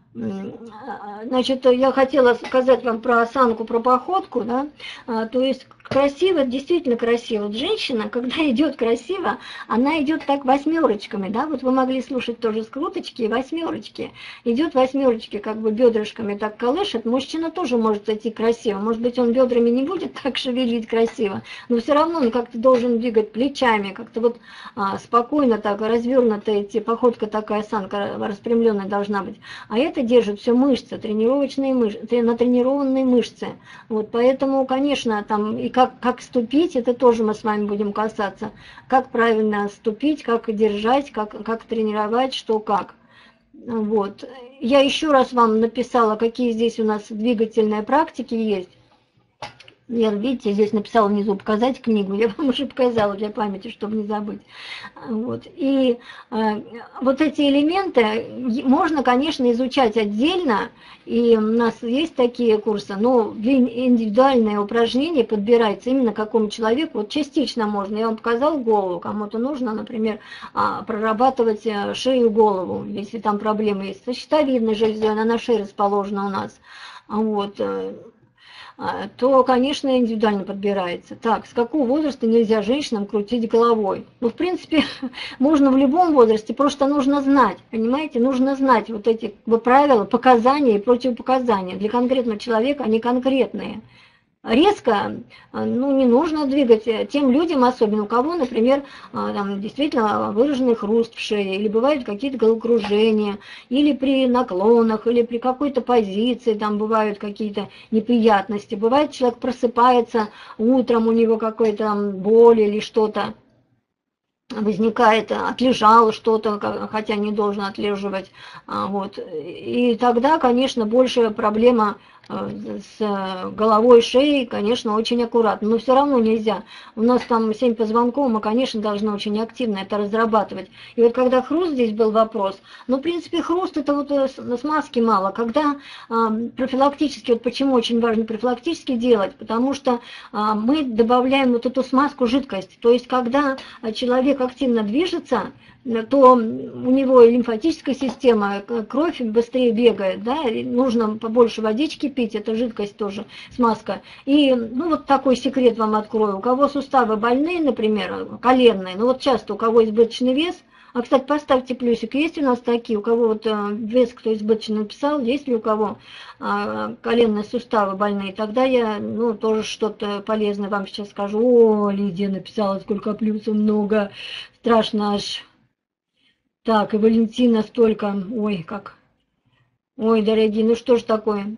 Значит, я хотела сказать вам про осанку, про походку, да, то есть красиво, действительно красиво. Вот женщина, когда идет красиво, она идет так восьмерочками, да, вот вы могли слушать тоже скруточки и восьмерочки. Идет восьмерочки, как бы бедрышками так колышет, мужчина тоже может идти красиво, может быть, он бедрами не будет так шевелить красиво, но все равно он как-то должен двигать плечами, как-то вот спокойно так развернуто идти, походка такая, осанка распрямленная должна быть. А это держит все мышцы, тренировочные мышцы, натренированные мышцы. Вот, поэтому, конечно, там и как ступить, это тоже мы с вами будем касаться. Как правильно ступить, как держать, как тренировать, что как. Вот. Я еще раз вам написала, какие здесь у нас двигательные практики есть. Я, видите, здесь написала внизу «показать книгу», я вам уже показала для памяти, чтобы не забыть. Вот. И вот эти элементы можно, конечно, изучать отдельно, и у нас есть такие курсы, но для индивидуальные упражнения подбирается именно какому человеку, вот частично можно. Я вам показала голову, кому-то нужно, например, прорабатывать шею, голову, если там проблемы есть. Со щитовидной железой, она на шее расположена у нас. Вот. То, конечно, индивидуально подбирается. Так, с какого возраста нельзя женщинам крутить головой? Ну, в принципе, можно в любом возрасте, просто нужно знать, понимаете, нужно знать вот эти правила, показания и противопоказания. Для конкретного человека они конкретные. Резко, ну, не нужно двигать тем людям, особенно у кого, например, там действительно выраженный хруст в шее, или бывают какие-то головокружения, или при наклонах, или при какой-то позиции, там бывают какие-то неприятности. Бывает, человек просыпается утром, у него какой-то боль или что-то возникает, отлежал что-то, хотя не должен отлеживать. Вот. И тогда, конечно, большая проблема с головой, шеей, конечно, очень аккуратно, но все равно нельзя. У нас там 7 позвонков, мы, конечно, должны очень активно это разрабатывать. И вот когда хруст здесь был вопрос, ну, в принципе, хруст это вот смазки мало. Когда профилактически, вот почему очень важно профилактически делать, потому что мы добавляем вот эту смазку жидкость. То есть, когда человек активно движется, то у него лимфатическая система, кровь быстрее бегает, да, нужно побольше водички пить, это жидкость тоже, смазка. И, ну, вот такой секрет вам открою. У кого суставы больные, например, коленные, ну, вот часто у кого избыточный вес, а, кстати, поставьте плюсик, есть у нас такие, у кого вот вес, кто избыточно написал, есть ли у кого коленные суставы больные, тогда я, ну, тоже что-то полезное вам сейчас скажу. О, Лидия написала, сколько плюсов много, страшно аж. Так, и Валентина столько, ой, как, ой, дорогие, ну что ж такое?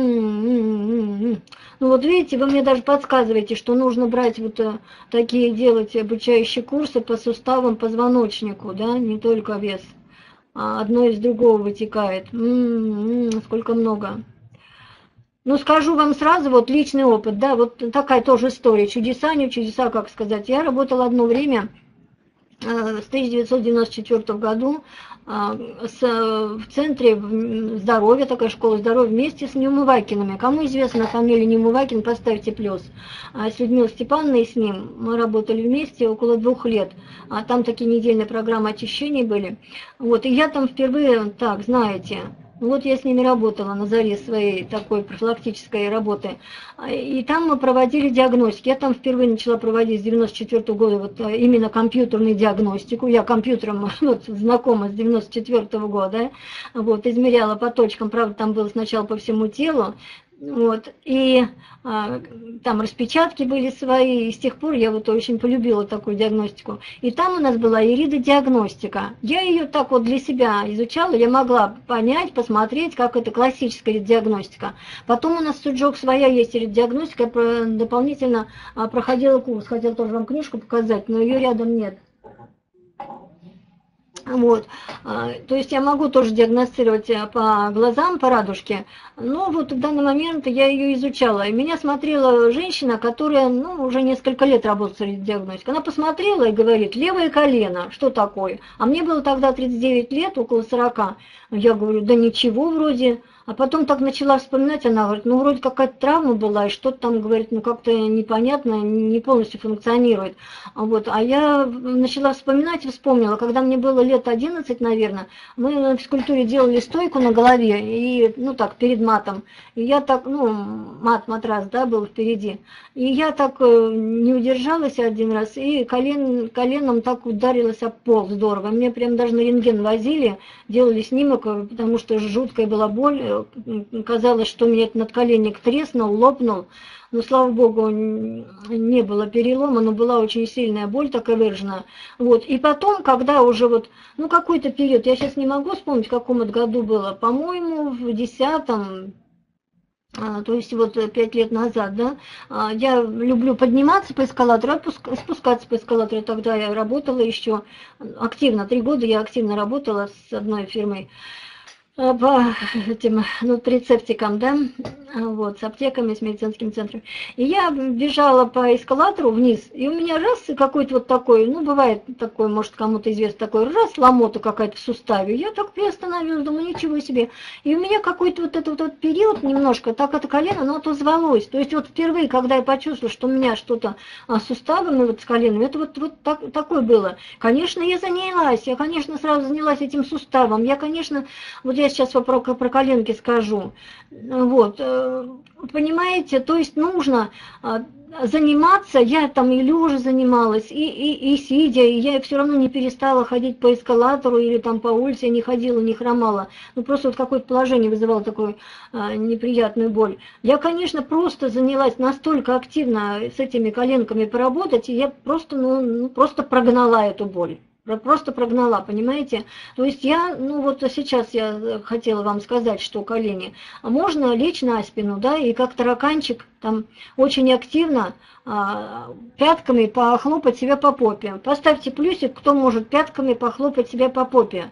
Ну вот видите, вы мне даже подсказываете, что нужно брать вот такие, делать обучающие курсы по суставам, позвоночнику, да, не только вес, а одно из другого вытекает. Сколько много. Ну, скажу вам сразу, вот личный опыт, да, вот такая тоже история, чудеса, не чудеса, как сказать. Я работала одно время с 1994 году в центре здоровья, такая школа здоровья, вместе с Неумывакиными. Кому известна фамилия Неумывакин, поставьте плюс. С Людмилой Степановной и с ним мы работали вместе около 2 лет. Там такие недельные программы очищения были. Вот, и я там впервые, так, знаете, вот я с ними работала на заре своей такой профилактической работы. И там мы проводили диагностики. Я там впервые начала проводить с 94 года вот именно компьютерную диагностику. Я компьютером вот, знакома с 94 года. Вот, измеряла по точкам, правда, там было сначала по всему телу. Вот, и там распечатки были свои, и с тех пор я вот очень полюбила такую диагностику. И там у нас была иридодиагностика. Я ее так вот для себя изучала, я могла понять, посмотреть, как это классическая диагностика. Потом у нас в Суджок своя есть иридодиагностика, я дополнительно проходила курс, хотела тоже вам книжку показать, но ее рядом нет. Вот, то есть я могу тоже диагностировать по глазам, по радужке, но вот в данный момент я ее изучала. И меня смотрела женщина, которая, ну, уже несколько лет работает с диагностикой. Она посмотрела и говорит: левое колено, что такое? А мне было тогда 39 лет, около 40. Я говорю: да ничего вроде. А потом так начала вспоминать, она говорит: ну, вроде какая-то травма была, и что-то там, говорит, ну, как-то непонятно, не полностью функционирует. Вот. А я начала вспоминать и вспомнила, когда мне было лет 11, наверное, мы на физкультуре делали стойку на голове, и, ну, так, перед матом. И я так, ну, матрас, да, был впереди. И я так не удержалась один раз, и коленом так ударилась об пол здорово. Мне прям даже на рентген возили, делали снимок, потому что жуткая была боль. Казалось, что у меня этот надколенник треснул, лопнул. Но, слава богу, не было перелома, но была очень сильная боль, такая выраженная. Вот. И потом, когда уже вот, ну, какой-то период, я сейчас не могу вспомнить, в каком это году было, по-моему, в 10-м, то есть вот 5 лет назад, да, я люблю подниматься по эскалатору, спускаться по эскалатору. Тогда я работала еще активно, 3 года я активно работала с одной фирмой по этим нутрицептикам, да, вот, с аптеками, с медицинским центром. И я бежала по эскалатору вниз, и у меня раз какой-то вот такой, ну, бывает такой, может, кому-то известно, такой раз ломота какая-то в суставе. Я так приостановилась, думаю, ничего себе. И у меня какой-то вот этот вот период немножко, так это колено, оно отозвалось. То есть вот впервые, когда я почувствовала, что у меня что-то с суставами, вот с коленом, это вот такое было. Конечно, я занялась, я, конечно, сразу занялась этим суставом. Я, конечно, вот я сейчас про коленки скажу. Вот, понимаете, то есть нужно заниматься, я там и лежа занималась, и сидя, и я все равно не перестала ходить по эскалатору или там по улице, я не ходила, не хромала. Ну, просто вот какое-то положение вызывало такую неприятную боль. Я, конечно, просто занялась настолько активно с этими коленками поработать, и я просто, ну, просто прогнала эту боль. Просто прогнала, понимаете? То есть я, ну вот сейчас я хотела вам сказать, что колени. Можно лечь на спину, да, и как тараканчик там очень активно пятками похлопать себя по попе. Поставьте плюсик, кто может пятками похлопать себя по попе,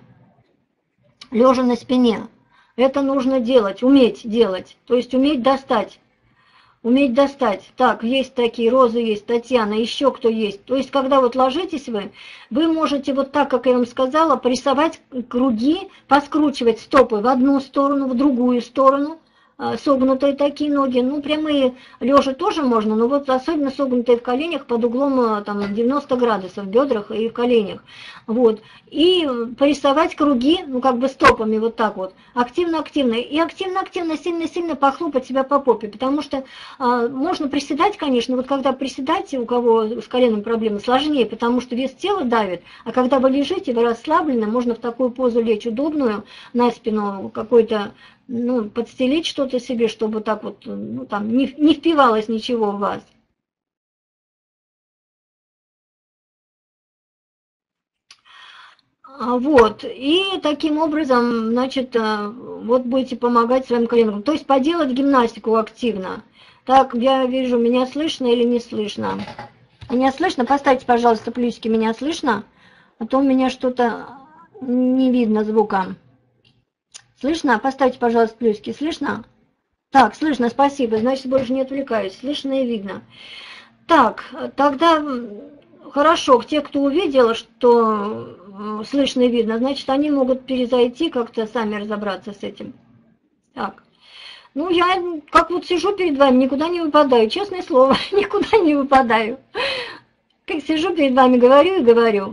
лежа на спине. Это нужно делать, уметь делать, то есть уметь достать. Уметь достать. Так, есть такие, Роза есть, Татьяна, еще кто есть. То есть, когда вот ложитесь вы можете вот так, как я вам сказала, порисовать круги, поскручивать стопы в одну сторону, в другую сторону, согнутые такие ноги. Ну, прямые лежа тоже можно, но вот особенно согнутые в коленях под углом там 90 градусов в бедрах и в коленях. Вот. И порисовать круги, ну, как бы стопами вот так вот, активно-активно. И активно-активно, сильно-сильно похлопать себя по попе, потому что можно приседать, конечно, вот когда приседаете, у кого с коленом проблемы, сложнее, потому что вес тела давит, а когда вы лежите, вы расслаблены, можно в такую позу лечь удобную, на спину какой-то, ну, подстелить что-то себе, чтобы так вот, ну, там, не впивалось ничего в вас. Вот, и таким образом, значит, вот будете помогать своим коленкам. То есть поделать гимнастику активно. Так, я вижу, меня слышно или не слышно? Меня слышно? Поставьте, пожалуйста, плюсики, меня слышно? А то у меня что-то не видно звука. Слышно? Поставьте, пожалуйста, плюсики. Слышно? Так, слышно, спасибо. Значит, больше не отвлекаюсь. Слышно и видно. Так, тогда хорошо, те, кто увидел, что слышно и видно, значит, они могут перезайти, как-то сами разобраться с этим. Так. Ну, я как вот сижу перед вами, никуда не выпадаю, честное слово, никуда не выпадаю. Как сижу перед вами, говорю и говорю.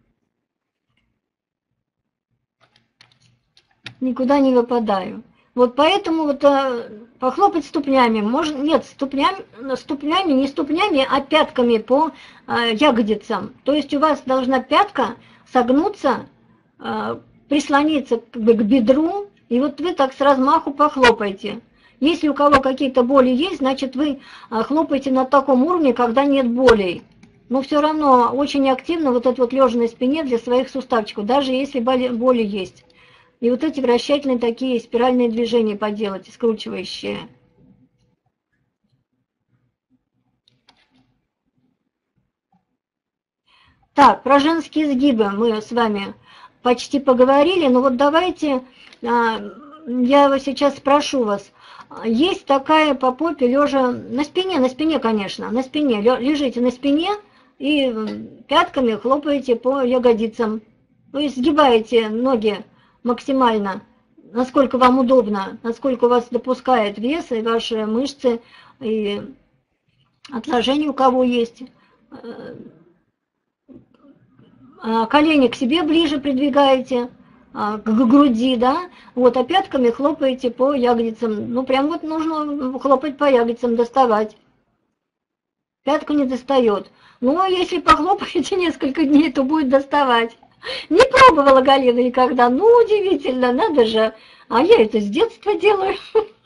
Никуда не выпадаю. Вот поэтому вот похлопать ступнями, можно, нет, ступнями, не ступнями, а пятками по ягодицам. То есть у вас должна пятка согнуться, прислониться как бы к бедру, и вот вы так с размаху похлопаете. Если у кого какие-то боли есть, значит вы хлопаете на таком уровне, когда нет болей. Но все равно очень активно вот это вот лежа на спине для своих суставчиков, даже если боли есть. И вот эти вращательные такие спиральные движения поделать, скручивающие. Так, про женские изгибы мы с вами почти поговорили, но вот давайте, я сейчас спрошу вас. Есть такая по попе лежа на спине, конечно, на спине. Лежите на спине и пятками хлопаете по ягодицам. Вы сгибаете ноги максимально, насколько вам удобно, насколько у вас допускает вес и ваши мышцы, и отложения у кого есть. Колени к себе ближе придвигаете, к груди, да, вот, а пятками хлопаете по ягодицам. Ну, прям вот нужно хлопать по ягодицам, доставать. Пятка не достает. Ну, а если похлопаете несколько дней, то будет доставать. Не пробовала Галина никогда, ну, удивительно, надо же. А я это с детства делаю.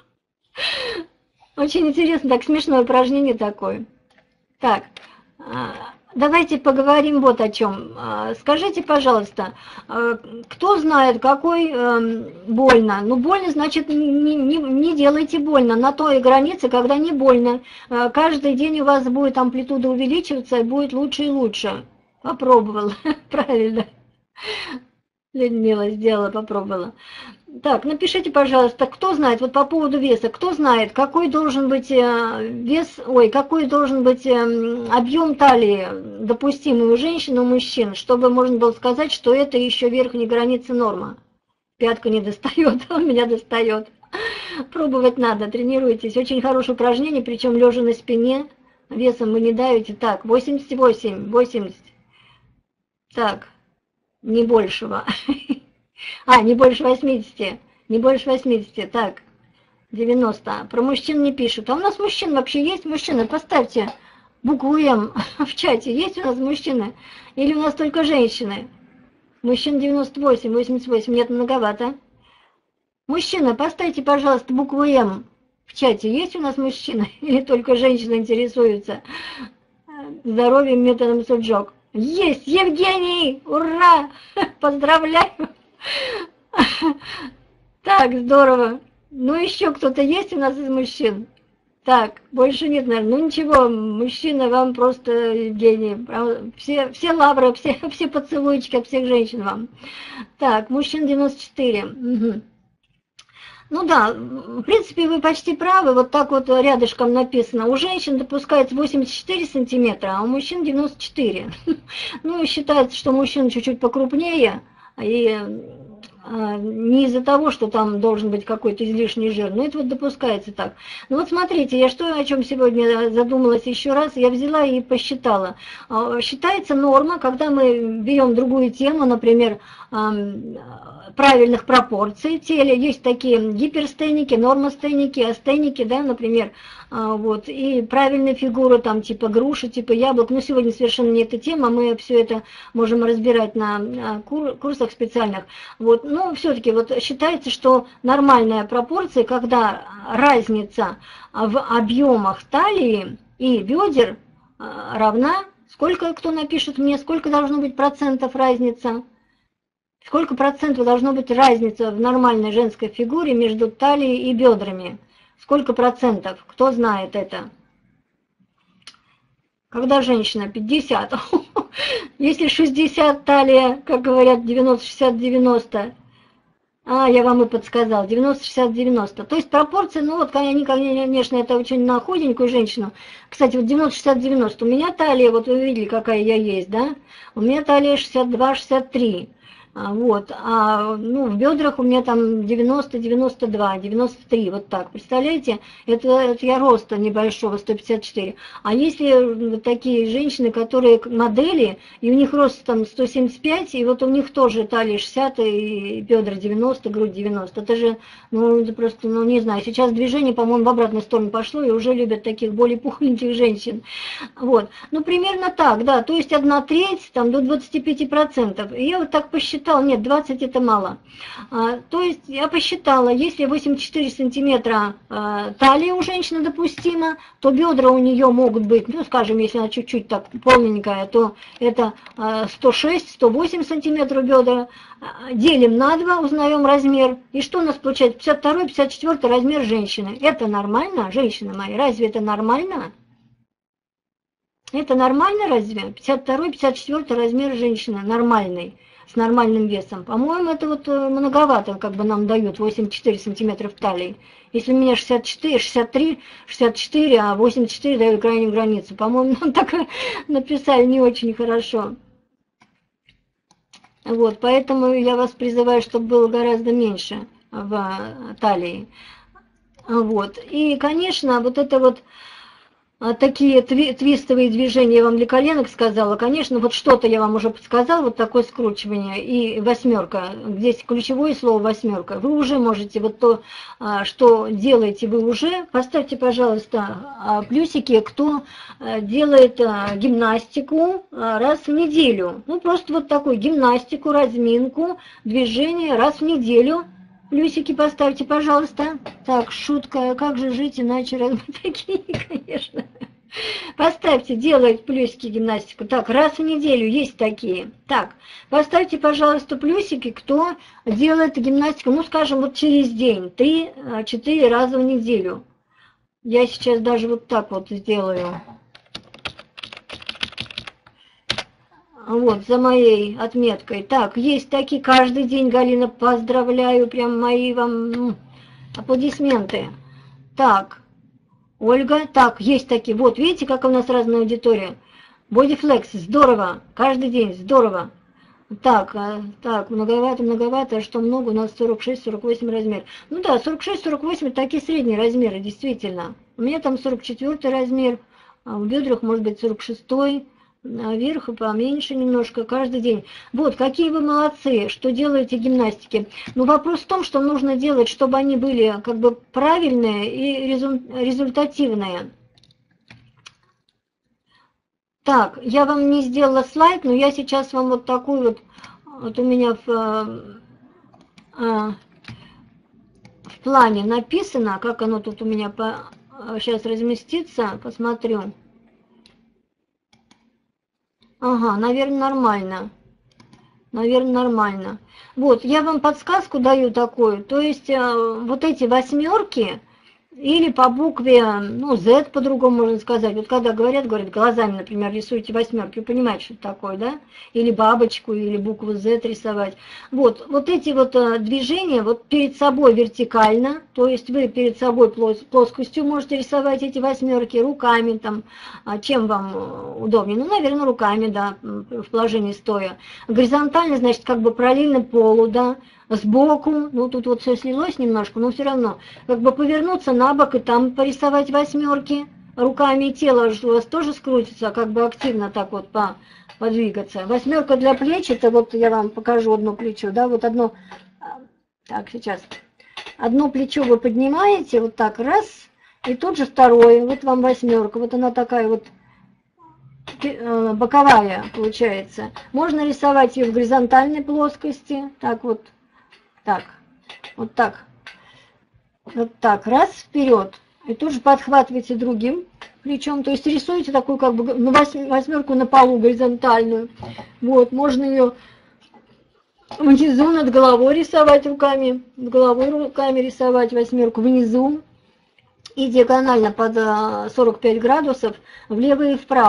Очень интересно, так смешное упражнение такое. Так, давайте поговорим вот о чем. Скажите, пожалуйста, кто знает, какой больно? Ну, больно, значит, не делайте больно. На той границе, когда не больно. Каждый день у вас будет амплитуда увеличиваться, и будет лучше и лучше. Попробовала, правильно. Людмила сделала, попробовала. Так, напишите, пожалуйста, кто знает, вот по поводу веса, кто знает, какой должен быть вес, какой должен быть объем талии, допустимый у женщин и у мужчин, чтобы можно было сказать, что это еще верхняя граница нормы. Пятка не достает, а у меня достает. Пробовать надо, тренируйтесь. Очень хорошее упражнение, причем лежа на спине, весом вы не давите. Так, 88, 80. Так, не большего. Не больше 80. Не больше 80. Так, 90. Про мужчин не пишут. А у нас мужчин вообще есть? Мужчины, поставьте букву М в чате. Есть у нас мужчины? Или у нас только женщины? Мужчин 98, 88. Нет, многовато. Мужчина, поставьте, пожалуйста, букву М в чате. Есть у нас мужчины? Или только женщины интересуются здоровьем методом Суджок? Есть! Евгений! Ура! Поздравляю! Так, здорово. Ну, еще кто-то есть у нас из мужчин? Так, больше нет, наверное. Ну, ничего, мужчина, вам просто Евгений. Все лавры, все поцелуйчики от всех женщин вам. Так, мужчин 94. Угу. Ну да, в принципе, вы почти правы, вот так вот рядышком написано. У женщин допускается 84 сантиметра, а у мужчин 94. Ну, считается, что мужчина чуть-чуть покрупнее, и не из-за того, что там должен быть какой-то излишний жир, но это вот допускается так. Ну вот смотрите, я о чем сегодня задумалась еще раз, я взяла и посчитала. Считается норма, когда мы берем другую тему, например, правильных пропорций в теле, есть такие гиперстеники, нормостеники, астеники, да, например, вот, и правильные фигуры, там, типа груши, типа яблок, но сегодня совершенно не эта тема, мы все это можем разбирать на курсах специальных, вот, но все-таки вот считается, что нормальная пропорция, когда разница в объемах талии и бедер равна, сколько, кто напишет мне, сколько должно быть процентов разница? Сколько процентов должно быть разница в нормальной женской фигуре между талией и бедрами? Сколько процентов? Кто знает это? Когда женщина 50. Если 60 талия, как говорят, 90, 60, 90. Я вам и подсказал, 90-60-90. То есть пропорции, ну вот, они, конечно, это очень на худенькую женщину. Кстати, вот 90-60-90. У меня талия, вот вы видели, какая я есть, да? У меня талия 62-63. Вот, ну, в бедрах у меня там 90, 92, 93, вот так, представляете? Это я роста небольшого, 154. А если вот такие женщины, которые модели, и у них рост там 175, и вот у них тоже талия 60, и бедра 90, грудь 90, это же, ну, это просто, ну, не знаю, сейчас движение, по-моему, в обратную сторону пошло, и уже любят таких более пухленьких женщин. Вот, ну, примерно так, да, то есть 1/3, там, до 25%. И я вот так посчитала, нет, 20 это мало. То есть я посчитала, если 84 сантиметра талия у женщины допустима, то бедра у нее могут быть, ну, скажем, если она чуть-чуть так полненькая, то это 106-108 сантиметров бедра. Делим на 2, узнаем размер. И что у нас получается? 52-54 размер женщины. Это нормально, женщины мои? Разве это нормально? Это нормально разве? 52-54 размер женщины, нормальный, с нормальным весом. По-моему, это вот многовато, как бы нам дают, 84 сантиметра в талии. Если у меня 64, 63, 64, а 84 дают крайнюю границу. По-моему, нам так написали не очень хорошо. Вот, поэтому я вас призываю, чтобы было гораздо меньше в талии. Вот. И, конечно, вот это вот такие твистовые движения я вам для коленок сказала. Конечно, вот что-то я вам уже подсказала, вот такое скручивание и восьмерка. Здесь ключевое слово восьмерка. Вы уже можете, вот то, что делаете вы уже, поставьте, пожалуйста, плюсики, кто делает гимнастику раз в неделю. Ну, просто вот такую гимнастику, разминку, движение раз в неделю. Плюсики поставьте, пожалуйста. Так, шутка, как же жить иначе, раз мы такие, конечно. Поставьте, делает плюсики гимнастику. Так, раз в неделю есть такие. Так, поставьте, пожалуйста, плюсики, кто делает гимнастику, ну, скажем, вот через день, 3-4 раза в неделю. Я сейчас даже вот так вот сделаю. Вот, за моей отметкой. Так, есть такие каждый день, Галина, поздравляю, прям мои вам аплодисменты. Так, Ольга, так, есть такие. Вот, видите, как у нас разная аудитория. Бодифлекс, здорово, каждый день, здорово. Так, многовато, что много, у нас 46-48 размер. Ну да, 46-48 такие средние размеры, действительно. У меня там 44 размер, а в бедрах может быть 46-й. Наверх и поменьше немножко каждый день. Вот, какие вы молодцы, что делаете гимнастики. Но вопрос в том, что нужно делать, чтобы они были как бы правильные и результативные. Так, я вам не сделала слайд, но я сейчас вам вот такую вот у меня в плане написано, как оно тут у меня сейчас разместится, посмотрю. Ага, наверное, нормально. Наверное, нормально. Вот, я вам подсказку даю такую. То есть, вот эти восьмерки, или по букве, ну, Z по-другому можно сказать. Вот когда говорят глазами, например, рисуйте восьмерки, вы понимаете, что это такое, да? Или бабочку, или букву Z рисовать. Вот эти вот движения, вот перед собой вертикально, то есть вы перед собой плоскостью можете рисовать эти восьмерки, руками там, чем вам удобнее. Ну, наверное, руками, да, в положении стоя. Горизонтально, значит, как бы параллельно полу, да. Сбоку, ну тут вот все слилось немножко, но все равно, как бы повернуться на бок и там порисовать восьмерки, руками и тело у вас тоже скрутится, как бы активно так вот подвигаться. Восьмерка для плеч, это вот я вам покажу одно плечо, да, вот одно, так, сейчас, одно плечо вы поднимаете, вот так, раз, и тут же второе, вот вам восьмерка, вот она такая вот боковая получается. Можно рисовать ее в горизонтальной плоскости, так вот. Так, вот так, раз, вперед. И тут же подхватываете другим плечом, то есть рисуете такую как бы восьмерку на полу горизонтальную. Вот, можно ее внизу над головой рисовать руками, над головой руками рисовать восьмерку внизу и диагонально под 45 градусов влево и вправо.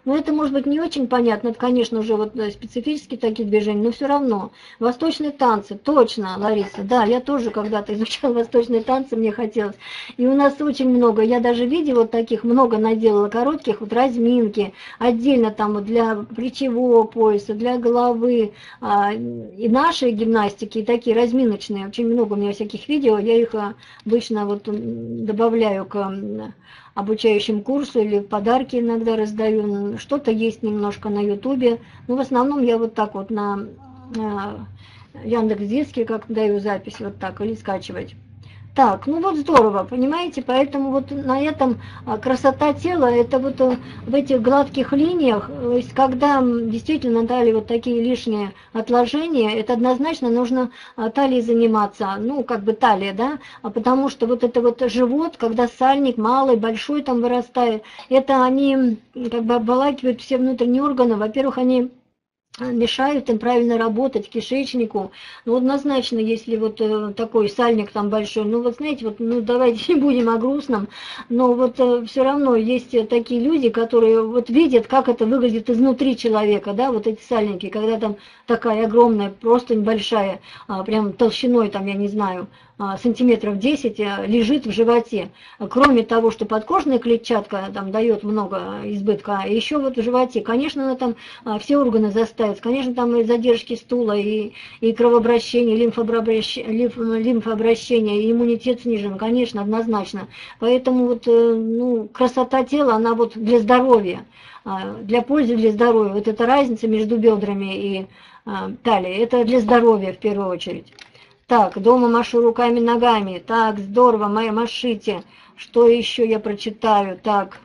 Но это может быть не очень понятно, это, конечно, уже вот специфические такие движения, но все равно. Восточные танцы, точно, Лариса, да, я тоже когда-то изучала восточные танцы, мне хотелось. И у нас очень много, я даже видео вот таких много наделала коротких, вот разминки, отдельно там вот для плечевого пояса, для головы, и наши гимнастики, и такие разминочные, очень много у меня всяких видео, я их обычно вот добавляю к обучающим курсу или подарки иногда раздаю, что-то есть немножко на ютубе, но в основном я вот так вот на Яндекс.Диске как даю запись вот так или скачивать. Так, ну вот здорово, понимаете, поэтому вот на этом красота тела, это вот в этих гладких линиях, то есть когда действительно дали вот такие лишние отложения, это однозначно нужно талией заниматься, ну как бы талия, да, потому что вот это вот живот, когда сальник малый, большой там вырастает, это они как бы обволакивают все внутренние органы, во-первых, они мешают им правильно работать кишечнику. Ну, однозначно, если вот такой сальник там большой, ну, вот знаете, вот, ну, давайте не будем о грустном, но вот все равно есть такие люди, которые вот видят, как это выглядит изнутри человека, да, вот эти сальники, когда там такая огромная, просто небольшая, прям толщиной, там, я не знаю, сантиметров 10 лежит в животе. Кроме того, что подкожная клетчатка там дает много избытка, еще вот в животе, конечно, она там все органы заставит, конечно, там и задержки стула, и кровообращение, лимфообращение, и иммунитет снижен, конечно, однозначно. Поэтому вот, ну, красота тела, она вот для здоровья, для пользы, для здоровья. Вот эта разница между бедрами и талией, это для здоровья в первую очередь. Так, дома машу руками, ногами. Так, здорово, моя машите. Что еще я прочитаю? Так,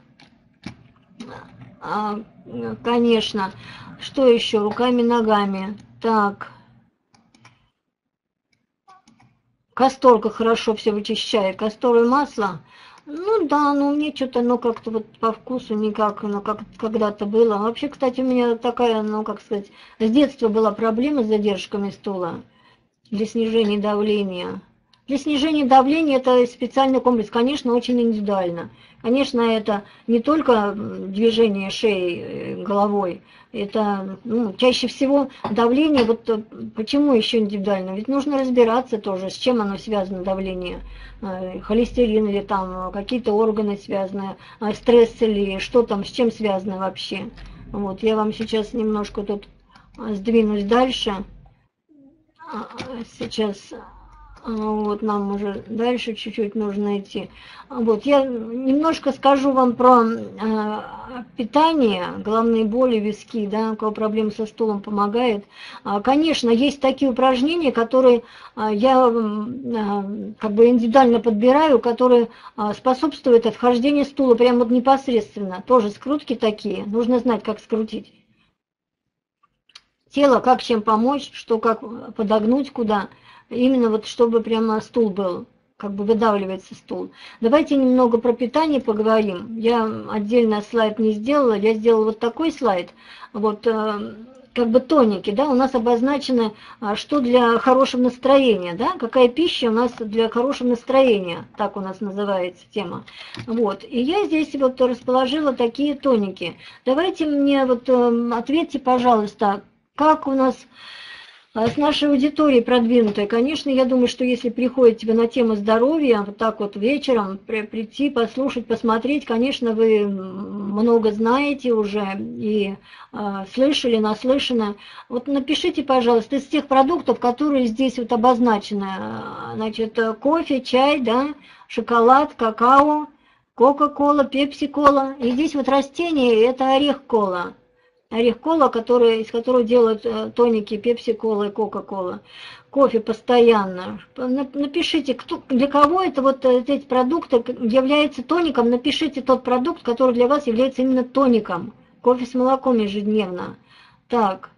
конечно. Что еще? Руками, ногами. Так. Касторка хорошо все вычищает. Касторовое масло. Ну да, но мне что-то, ну как-то вот по вкусу никак, ну как когда-то было. Вообще, кстати, у меня такая, ну как сказать, с детства была проблема с задержками стула. Для снижения давления. Для снижения давления это специальный комплекс, конечно, очень индивидуально. Конечно, это не только движение шеей, головой, это ну, чаще всего давление, вот почему еще индивидуально? Ведь нужно разбираться тоже, с чем оно связано, давление. Холестерин или там какие-то органы связаны, стресс или что там, с чем связано вообще. Вот, я вам сейчас немножко тут сдвинусь дальше. Сейчас вот нам уже дальше чуть-чуть нужно идти. Вот я немножко скажу вам про питание, головные боли, виски, да, у кого проблемы со стулом помогает. Конечно, есть такие упражнения, которые я как бы индивидуально подбираю, которые способствуют отхождению стула прямо вот непосредственно. Тоже скрутки такие, нужно знать, как скрутить тело, как чем помочь, что как подогнуть куда. Именно вот чтобы прямо стул был, как бы выдавливается стул. Давайте немного про питание поговорим. Я отдельно слайд не сделала, я сделала вот такой слайд. Вот как бы тоники, да, у нас обозначено, что для хорошего настроения, да, какая пища у нас для хорошего настроения, так у нас называется тема. Вот, и я здесь вот расположила такие тоники. Давайте мне вот ответьте, пожалуйста, как у нас с нашей аудиторией продвинутой. Конечно, я думаю, что если приходите вы на тему здоровья, вот так вот вечером прийти, послушать, посмотреть, конечно, вы много знаете уже и слышали, наслышаны. Вот напишите, пожалуйста, из тех продуктов, которые здесь вот обозначены, значит, кофе, чай, да, шоколад, какао, кока-кола, пепси-кола. И здесь вот растение, это орех-кола. Орех-кола, из которого делают тоники пепси-кола и кока-кола. Кофе постоянно. Напишите, для кого это вот эти продукты являются тоником. Напишите тот продукт, который для вас является именно тоником. Кофе с молоком ежедневно. Так.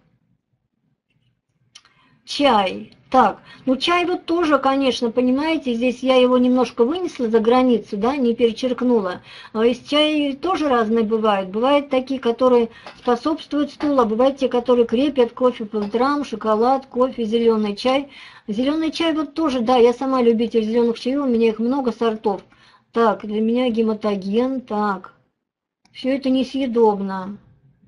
Чай. Так, ну чай вот тоже, конечно, понимаете, здесь я его немножко вынесла за границу, да, не перечеркнула. Но из чая тоже разные бывают. Бывают такие, которые способствуют стулу, а бывают те, которые крепят кофе по утрам, шоколад, кофе, зеленый чай. Зеленый чай вот тоже, да, я сама любитель зеленых чаев, у меня их много сортов. Так, для меня гематоген, так, все это несъедобно.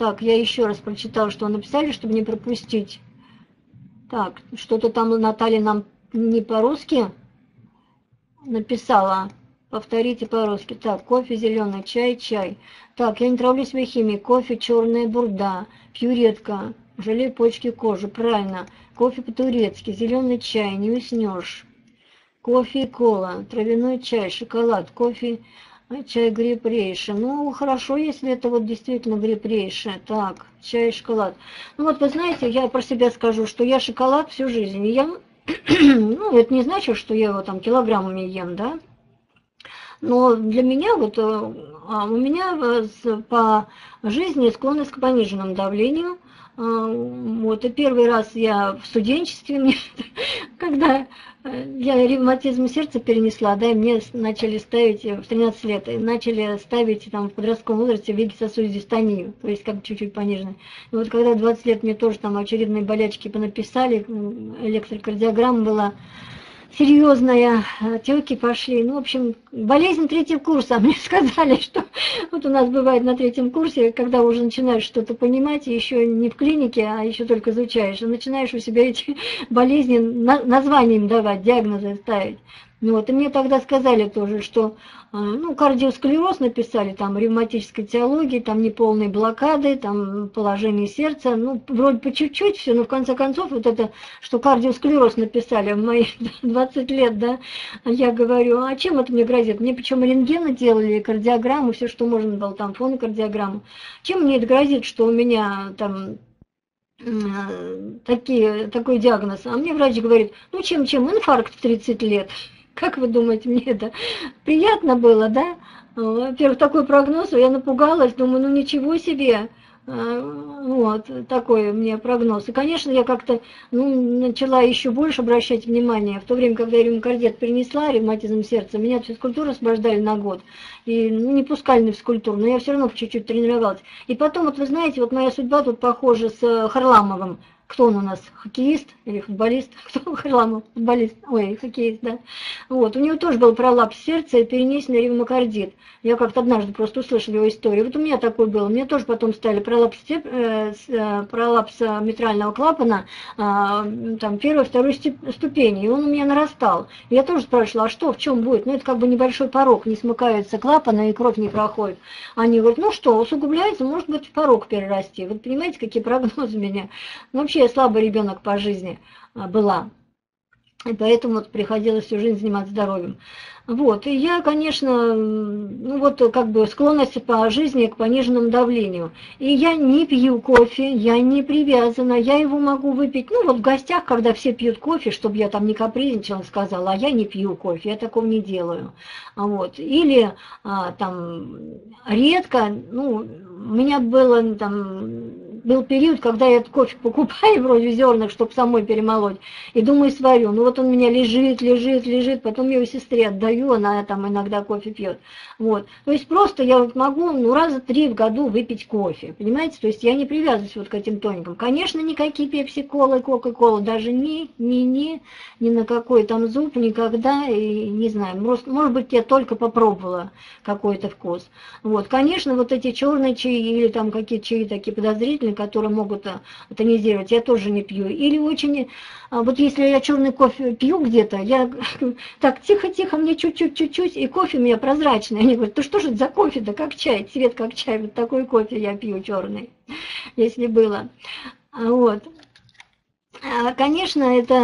Так, я еще раз прочитала, что написали, чтобы не пропустить. Так, что-то там Наталья нам не по-русски написала. Повторите по-русски. Так, кофе, зеленый чай, чай. Так, я не травлю своей химией. Кофе, черная бурда. Пью редко. Жалею почки, кожу. Правильно. Кофе по-турецки. Зеленый чай. Не уснешь. Кофе и кола. Травяной чай, шоколад. Кофе, чай, гриб, рейша. Ну, хорошо, если это вот действительно гриб, рейша. Так, чай и шоколад. Ну вот, вы знаете, я про себя скажу, что я шоколад всю жизнь ем. Ну, это не значит, что я его там килограммами ем, да? Но для меня вот, у меня по жизни склонность к пониженному давлению. Вот, и первый раз я в студенчестве, когда я ревматизм сердца перенесла, да, и мне начали ставить в 13 лет, и начали ставить там в подростковом возрасте вегетососудистонию, то есть как чуть-чуть пониженный. И вот когда 20 лет мне тоже там очередные болячки понаписали, электрокардиограмма была серьезная, отеки пошли. Ну, в общем, болезнь третьего курса. Мне сказали, что вот у нас бывает на третьем курсе, когда уже начинаешь что-то понимать, и еще не в клинике, а еще только изучаешь, и начинаешь у себя эти болезни названия им давать, диагнозы ставить. Ну, вот, и мне тогда сказали тоже, что ну, кардиосклероз написали, там ревматической теологии, там неполные блокады, там положение сердца, ну, вроде по чуть-чуть все, но в конце концов вот это, что кардиосклероз написали в мои 20 лет, да, я говорю, а чем это мне грозит? Мне причем рентгены делали, кардиограмму, все, что можно было, там фонокардиограмму. Чем мне это грозит, что у меня там такой диагноз? А мне врач говорит, ну чем, инфаркт в 30 лет. Как вы думаете, мне это приятно было, да? Во-первых, такой прогноз, я напугалась, думаю, ну ничего себе, вот, такой у меня прогноз. И, конечно, я как-то начала еще больше обращать внимание. В то время, когда я ревмокардит перенесла, ревматизм сердца, меня от физкультуры освобождали на год. И не пускали на физкультуру, но я все равно чуть-чуть тренировалась. И потом, вот вы знаете, вот моя судьба тут похожа с Харламовым. Кто он у нас, хоккеист или футболист? Кто Харламов? Футболист, ой, хоккеист, да. Вот, у него тоже был пролапс сердца и перенесенный ревмокардит. Я как-то однажды просто услышала его историю. Вот у меня такой был. Мне тоже потом стали пролапс митрального клапана, там, первой, второй ступени, и он у меня нарастал. Я тоже спрашивала, а что, в чем будет? Ну, это как бы небольшой порог, не смыкаются клапаны, и кровь не проходит. Они говорят, ну что, усугубляется, может быть, в порог перерасти. Вот понимаете, какие прогнозы у меня? Ну, вообще, я слабый ребенок по жизни была. И поэтому вот приходилось всю жизнь заниматься здоровьем. Вот, и я, конечно, ну вот как бы склонность по жизни к пониженному давлению. И я не пью кофе, я не привязана, я его могу выпить, ну вот в гостях, когда все пьют кофе, чтобы я там не капризничала, сказала, а я не пью кофе, я такого не делаю. Вот, или там редко, ну, у меня было там... Был период, когда я кофе покупаю вроде зернах, чтобы самой перемолоть, и думаю, сварю. Ну вот он у меня лежит, потом я его сестре отдаю, она там иногда кофе пьет. Вот. То есть просто я вот могу, ну, раза 3 в году выпить кофе, понимаете? То есть я не привязываюсь вот к этим тоникам. Конечно, никакие пепси-колы, кока-колы, даже ни на какой там зуб никогда, и не знаю, может быть, я только попробовала какой-то вкус. Вот. Конечно, вот эти черные чаи или там какие-то чаи такие подозрительные, которые могут тонизировать, я тоже не пью. Или очень, вот если я черный кофе пью где-то, я так тихо-тихо, мне чуть-чуть, и кофе у меня прозрачный. Они говорят, ты что же это за кофе, да как чай, цвет как чай, вот такой кофе я пью черный, если было. Вот. Конечно, это,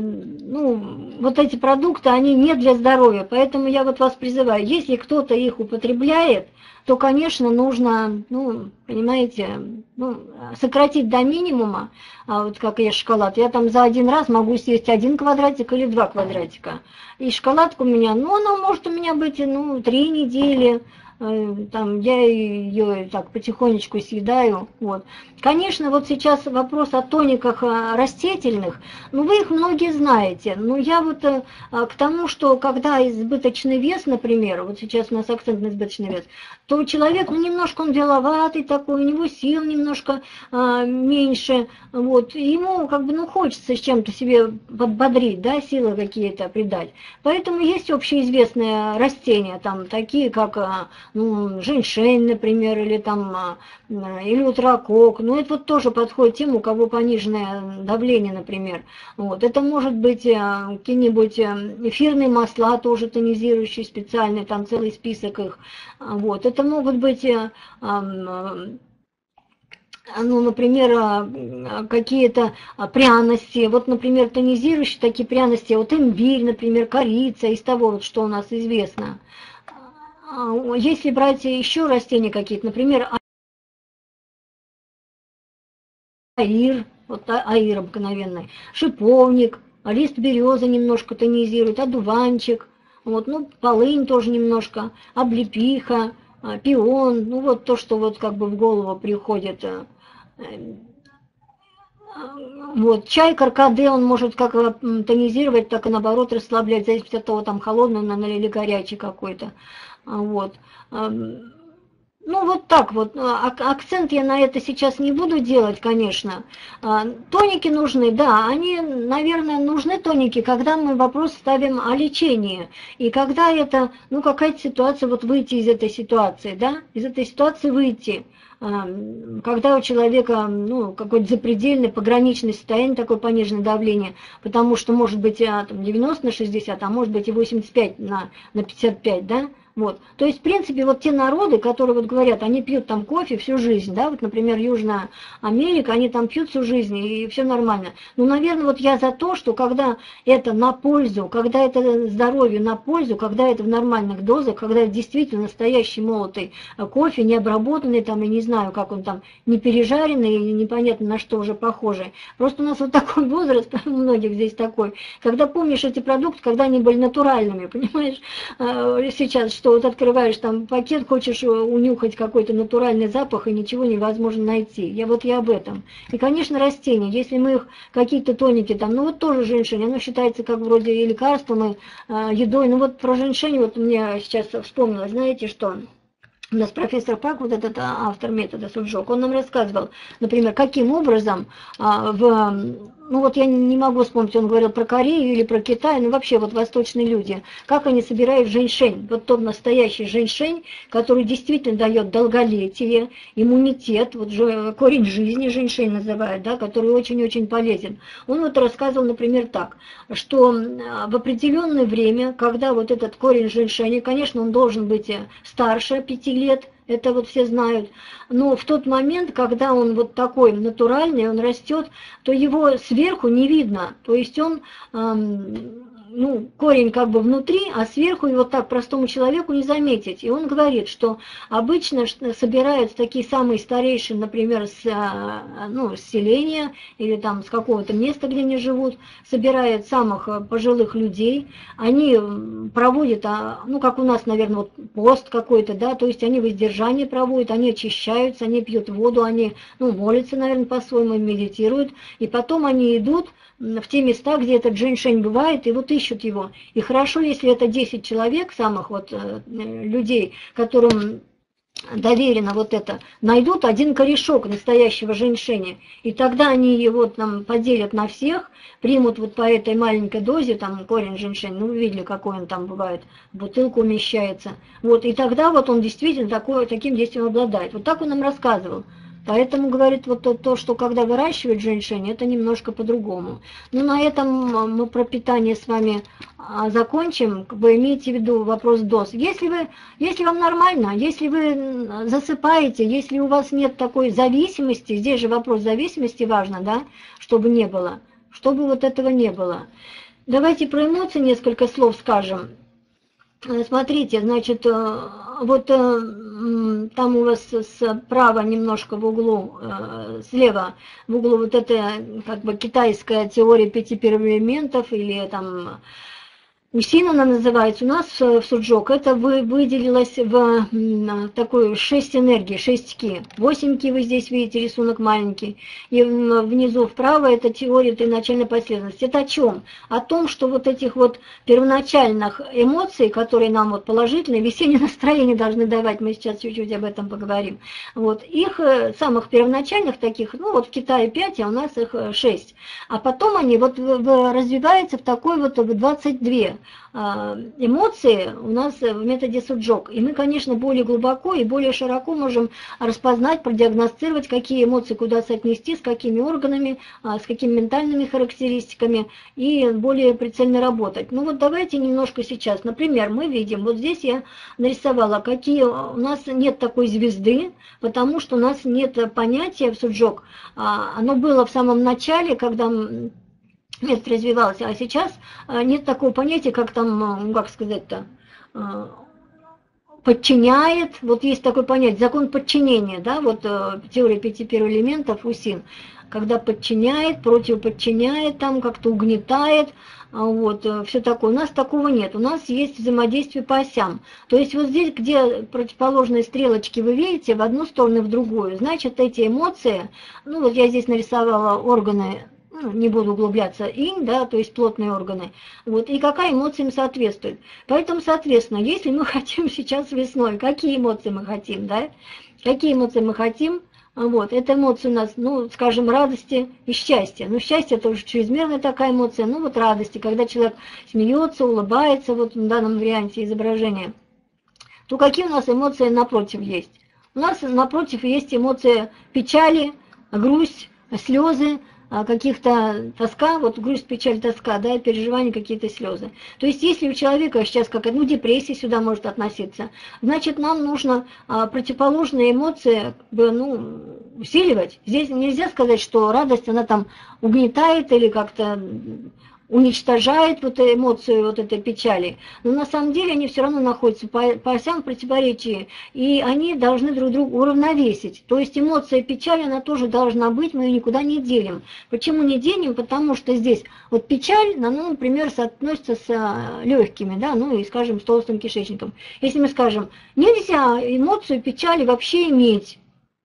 ну, вот эти продукты, они не для здоровья, поэтому я вот вас призываю, если кто-то их употребляет, то, конечно, нужно, ну, понимаете, ну, сократить до минимума, вот как я шоколад, я там за один раз могу съесть 1 квадратик или 2 квадратика, и шоколадка у меня, ну, она может у меня быть, ну, 3 недели, там, я ее так потихонечку съедаю, вот. Конечно, вот сейчас вопрос о тониках растительных, ну, вы их многие знаете, но я вот к тому, что когда избыточный вес, например, вот сейчас у нас акцент на избыточный вес, то человек, ну, немножко он деловатый такой, у него сил немножко меньше, вот, и ему как бы, ну, хочется с чем-то себе подбодрить, да, силы какие-то придать. Поэтому есть общеизвестные растения, там, такие как ну, женьшень, например, или там, или утракок. Ну, это вот тоже подходит тем, у кого пониженное давление, например. Вот. Это может быть какие-нибудь эфирные масла, тоже тонизирующие специальные, там целый список их. Вот. Это могут быть ну, например, какие-то пряности, вот, например, тонизирующие такие пряности, вот имбирь, например, корица, из того, вот, что у нас известно. Если брать еще растения какие-то, например, аир, вот аир обыкновенный, шиповник, лист березы немножко тонизирует, одуванчик, вот, ну, полынь тоже немножко, облепиха, пион, ну, вот то, что вот как бы в голову приходит. Вот, чай, каркаде, он может как тонизировать, так и наоборот расслаблять, в зависимости от того, там холодный он или горячий какой-то. Вот. Ну, вот так вот. Акцент я на это сейчас не буду делать, конечно. Тоники нужны, да, они, наверное, нужны тоники, когда мы вопрос ставим о лечении. И когда это, ну, какая-то ситуация, вот выйти из этой ситуации, да, из этой ситуации выйти. Когда у человека, ну, какое-то запредельное, пограничное состояние, такое пониженное давление, потому что может быть там, 90 на 60, а может быть и 85 на 55, да, вот. То есть, в принципе, вот те народы, которые вот говорят, они пьют там кофе всю жизнь, да, вот, например, Южная Америка, они там пьют всю жизнь, и все нормально. Ну, наверное, вот я за то, что когда это на пользу, когда это здоровью на пользу, когда это в нормальных дозах, когда это действительно настоящий молотый кофе, не обработанный там, я не знаю, как он там, не пережаренный, или непонятно на что уже похожий. Просто у нас вот такой возраст, у многих здесь такой, когда помнишь эти продукты, когда они были натуральными, понимаешь, сейчас, что вот открываешь там пакет, хочешь унюхать какой-то натуральный запах, и ничего невозможно найти. Я об этом. И, конечно, растения, если мы их, какие-то тоники там, ну вот тоже женьшень, оно считается как вроде и лекарством, и едой. Ну вот про женьшень вот мне сейчас вспомнилось, знаете что? У нас профессор Пак, вот этот автор метода Суджок, он нам рассказывал, например, каким образом ну вот я не могу вспомнить, он говорил про Корею или про Китай, ну вообще вот восточные люди, как они собирают женьшень, вот тот настоящий женьшень, который действительно дает долголетие, иммунитет, вот же корень жизни женьшень называют, да, который очень-очень полезен. Он вот рассказывал, например, так, что в определенное время, когда вот этот корень женьшеня, конечно, он должен быть старше 5 лет, это вот все знают, но в тот момент, когда он вот такой натуральный, он растет, то его сверху не видно, то есть он, ну, корень как бы внутри, а сверху его так простому человеку не заметить. И он говорит, что обычно собирают такие самые старейшие, например, ну, с селения или там с какого-то места, где они живут, собирают самых пожилых людей, они проводят, ну, как у нас, наверное, вот пост какой-то, да, то есть они воздержание проводят, они очищаются, они пьют воду, они, ну, молятся, наверное, по-своему, медитируют, и потом они идут в те места, где этот женьшень бывает, и вот ищут его. И хорошо, если это 10 человек, самых вот людей, которым доверено вот это, найдут один корешок настоящего женьшеня, и тогда они его там поделят на всех, примут вот по этой маленькой дозе, там корень женьшень, ну вы видели, какой он там бывает, в бутылку умещается, вот, и тогда вот он действительно таким действием обладает. Вот так он нам рассказывал. Поэтому, говорит, вот то, что когда выращивают женьшень, это немножко по-другому. Ну, на этом мы про питание с вами закончим. Вы имеете в виду вопрос доз. Если вам нормально, если вы засыпаете, если у вас нет такой зависимости, здесь же вопрос зависимости важно, да, чтобы не было, чтобы вот этого не было. Давайте про эмоции несколько слов скажем. Смотрите, значит, вот там у вас справа немножко в углу, слева в углу вот это как бы китайская теория 5 первоэлементов или там Усина она называется, у нас в Суджок это выделилось в такую 6 энергий, 6 ки. 8 ки вы здесь видите, рисунок маленький. И внизу вправо это теория этой начальной последовательности. Это о чем? О том, что вот этих вот первоначальных эмоций, которые нам вот положительные, весеннее настроение должны давать, мы сейчас чуть-чуть об этом поговорим. Вот их самых первоначальных таких, ну вот в Китае 5, а у нас их 6. А потом они вот развиваются в такой вот 22. эмоции у нас в методе Суджок. И мы, конечно, более глубоко и более широко можем распознать, продиагностировать, какие эмоции куда соотнести, с какими органами, с какими ментальными характеристиками, и более прицельно работать. Ну вот давайте немножко сейчас. Например, мы видим, вот здесь я нарисовала, какие у нас нет такой звезды, потому что у нас нет понятия в Суджок. Оно было в самом начале, когда метод развивался, а сейчас нет такого понятия, как там, как сказать-то, подчиняет, вот есть такое понятие, закон подчинения, да, вот теория 5 первоэлементов УСИН, когда подчиняет, противоподчиняет, там как-то угнетает, вот, все такое. У нас такого нет, у нас есть взаимодействие по осям. То есть вот здесь, где противоположные стрелочки вы видите, в одну сторону и в другую, значит, эти эмоции, ну вот я здесь нарисовала органы, ну, не буду углубляться, инь, да, то есть плотные органы, вот, и какая эмоция им соответствует. Поэтому, соответственно, если мы хотим сейчас весной, какие эмоции мы хотим, да, какие эмоции мы хотим, вот, это эмоции у нас, ну, скажем, радости и счастья. Ну, счастье это уже чрезмерная такая эмоция, ну, вот радости, когда человек смеется, улыбается, вот в данном варианте изображения, то какие у нас эмоции напротив есть? У нас напротив есть эмоции печали, грусть, слезы, каких-то тоска, вот грусть, печаль, тоска, да, переживания, какие-то слезы. То есть если у человека сейчас какая-то, ну, депрессия сюда может относиться, значит, нам нужно противоположные эмоции, ну, усиливать. Здесь нельзя сказать, что радость, она там угнетает или как-то уничтожает вот эмоцию вот этой печали, но на самом деле они все равно находятся по осям противоречия, и они должны друг друга уравновесить. То есть эмоция печали, она тоже должна быть, мы ее никуда не делим. Почему не делим? Потому что здесь вот печаль, ну, например, соотносится с легкими, да, ну и, скажем, с толстым кишечником. Если мы скажем, нельзя эмоцию печали вообще иметь,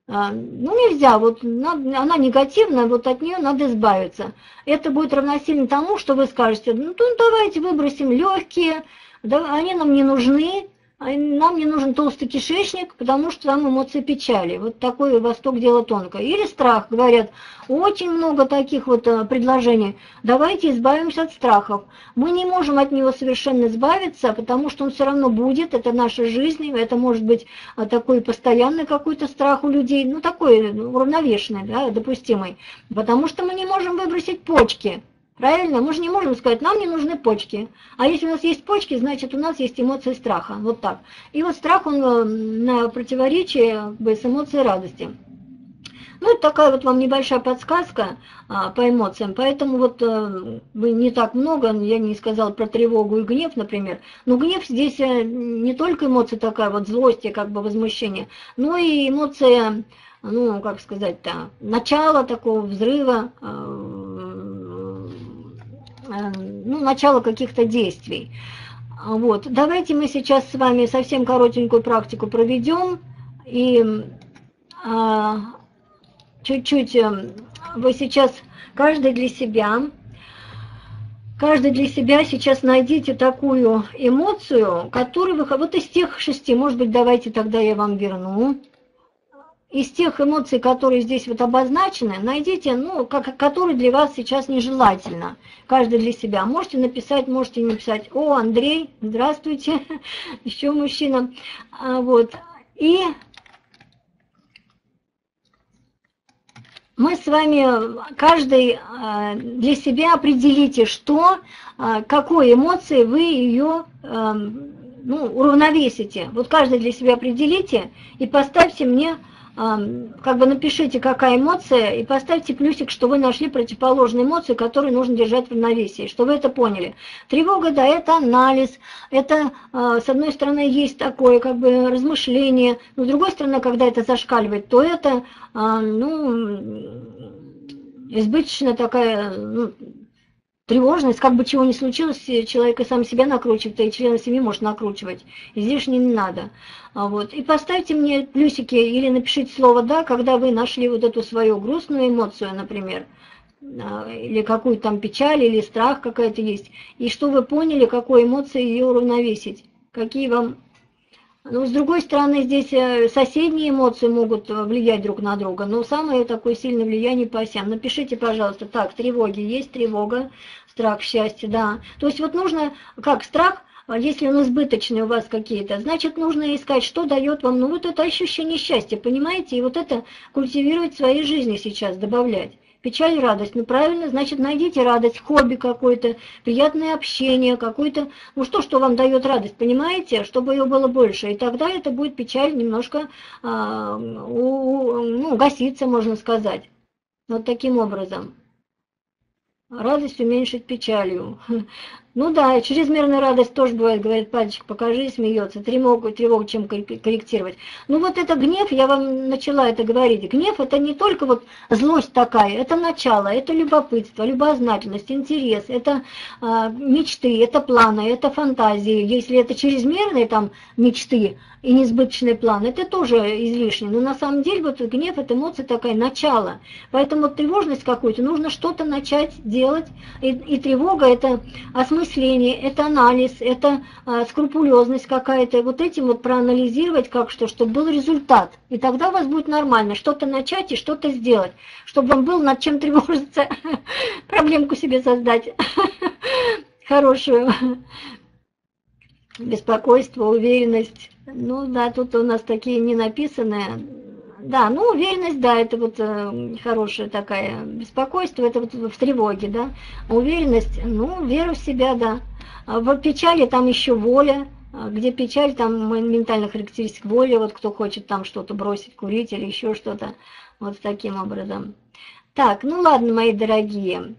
ну, нельзя, вот она негативная, вот от нее надо избавиться. Это будет равносильно тому, что вы скажете, ну, давайте выбросим легкие, да, они нам не нужны, нам не нужен толстый кишечник, потому что там эмоции печали. Вот такой Восток дело тонкое. Или страх, говорят, очень много таких вот предложений. Давайте избавимся от страхов. Мы не можем от него совершенно избавиться, потому что он все равно будет, это наша жизнь, это может быть такой постоянный какой-то страх у людей, ну такой уравновешенный, да, допустимый, потому что мы не можем выбросить почки. Правильно? Мы же не можем сказать, нам не нужны почки. А если у нас есть почки, значит у нас есть эмоции страха. Вот так. И вот страх, он на противоречие с эмоцией радости. Ну, это такая вот вам небольшая подсказка по эмоциям. Поэтому вот вы не так много, я не сказала про тревогу и гнев, например. Но гнев здесь не только эмоция такая, вот злость и как бы возмущение, но и эмоция, ну, как сказать-то, начало такого взрыва, ну, начало каких-то действий. Вот. Давайте мы сейчас с вами совсем коротенькую практику проведем. И чуть-чуть вы сейчас, каждый для себя сейчас найдите такую эмоцию, которую вы... Вот из тех 6, может быть, давайте тогда я вам верну. Из тех эмоций, которые здесь вот обозначены, найдите, ну, которые для вас сейчас нежелательно, каждый для себя. Можете написать, можете не написать. О, Андрей, здравствуйте, еще мужчина. Вот. И мы с вами, каждый для себя определите, что, какой эмоцией вы ее, ну, уравновесите. Вот каждый для себя определите и поставьте мне, как бы напишите, какая эмоция, и поставьте плюсик, что вы нашли противоположную эмоцию, которую нужно держать в равновесии, что вы это поняли. Тревога, да, это анализ, это, с одной стороны, есть такое, как бы, размышление, но с другой стороны, когда это зашкаливает, то это, ну, избыточная такая, ну, тревожность, как бы чего ни случилось, человек и сам себя накручивает, и члена семьи может накручивать. Излишне не надо. Вот. И поставьте мне плюсики или напишите слово «да», когда вы нашли вот эту свою грустную эмоцию, например, или какую-то там печаль, или страх какая-то есть, и что вы поняли, какой эмоцией ее уравновесить, какие вам Но с другой стороны, здесь соседние эмоции могут влиять друг на друга, но самое такое сильное влияние по осям. Напишите, пожалуйста, так, тревоги, есть тревога, страх, счастье, да. То есть вот нужно, как страх, если он избыточный у вас какие-то, значит нужно искать, что дает вам, ну вот это ощущение счастья, понимаете, и вот это культивировать в своей жизни сейчас, добавлять. Печаль, радость. Ну правильно, значит найдите радость, хобби какое-то, приятное общение, какое-то, ну что вам дает радость, понимаете, чтобы ее было больше. И тогда это будет печаль немножко ну, гаситься, можно сказать. Вот таким образом. Радость уменьшить печалью. Ну да, чрезмерная радость тоже бывает, говорит, пальчик покажи, смеется. Тревогу чем корректировать. Ну вот это гнев, я вам начала это говорить. Гнев это не только вот злость такая, это начало, это любопытство, любознательность, интерес, это мечты, это планы, это фантазии. Если это чрезмерные там мечты и несбыточные планы, это тоже излишне. Но на самом деле вот гнев это эмоция такая, начало. Поэтому тревожность какую-то, нужно что-то начать делать. И тревога это осмысление, это анализ, это скрупулезность какая-то. Вот этим вот проанализировать как что, чтобы был результат. И тогда у вас будет нормально что-то начать и что-то сделать. Чтобы вам был над чем тревожиться, проблемку себе создать хорошую. Беспокойство, уверенность. Ну да, тут у нас такие не написанные. Да, ну уверенность, да, это вот хорошая такая. Беспокойство, это вот в тревоге, да. Уверенность, ну, вера в себя, да. А в печали там еще воля. Где печаль, там ментальная характеристика воли, вот кто хочет там что-то бросить, курить или еще что-то. Вот таким образом. Так, ну ладно, мои дорогие.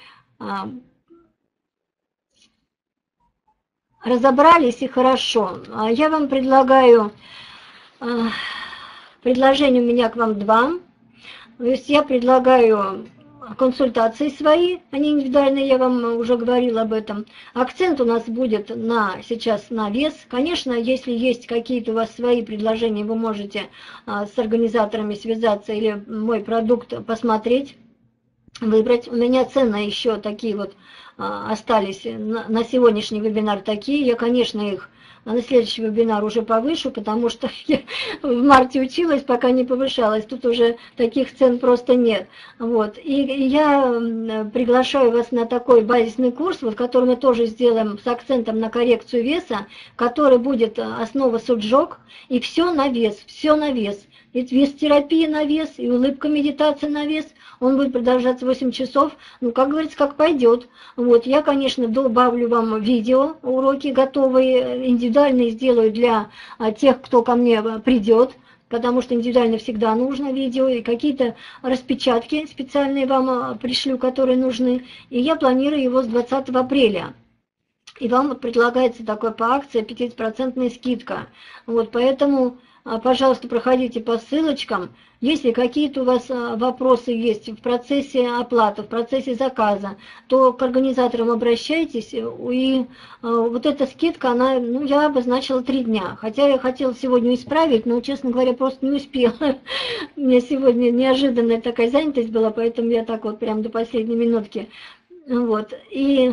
Разобрались и хорошо. Я вам предлагаю, предложение у меня к вам два. То есть я предлагаю консультации свои, они индивидуальные, я вам уже говорила об этом. Акцент у нас будет сейчас на вес. Конечно, если есть какие-то у вас свои предложения, вы можете с организаторами связаться или мой продукт посмотреть, выбрать. У меня цены еще такие вот остались на сегодняшний вебинар такие. Я, конечно, их на следующий вебинар уже повышу, потому что я в марте училась, пока не повышалась. Тут уже таких цен просто нет. Вот. И я приглашаю вас на такой базисный курс, вот, который мы тоже сделаем с акцентом на коррекцию веса, который будет основа суджок, и все на вес, все на вес. И вес-терапия на вес, и улыбка, медитация на вес. Он будет продолжаться 8 часов, ну, как говорится, как пойдет. Вот, я, конечно, добавлю вам видео, уроки готовые, индивидуальные сделаю для тех, кто ко мне придет, потому что индивидуально всегда нужно видео, и какие-то распечатки специальные вам пришлю, которые нужны. И я планирую его с 20 апреля. И вам предлагается такой по акции 50% скидка. Вот, поэтому, пожалуйста, проходите по ссылочкам. Если какие-то у вас вопросы есть в процессе оплаты, в процессе заказа, то к организаторам обращайтесь. И вот эта скидка, она, ну, я обозначила 3 дня. Хотя я хотела сегодня исправить, но, честно говоря, просто не успела. У меня сегодня неожиданная такая занятость была, поэтому я так вот прям до последней минутки. Вот. И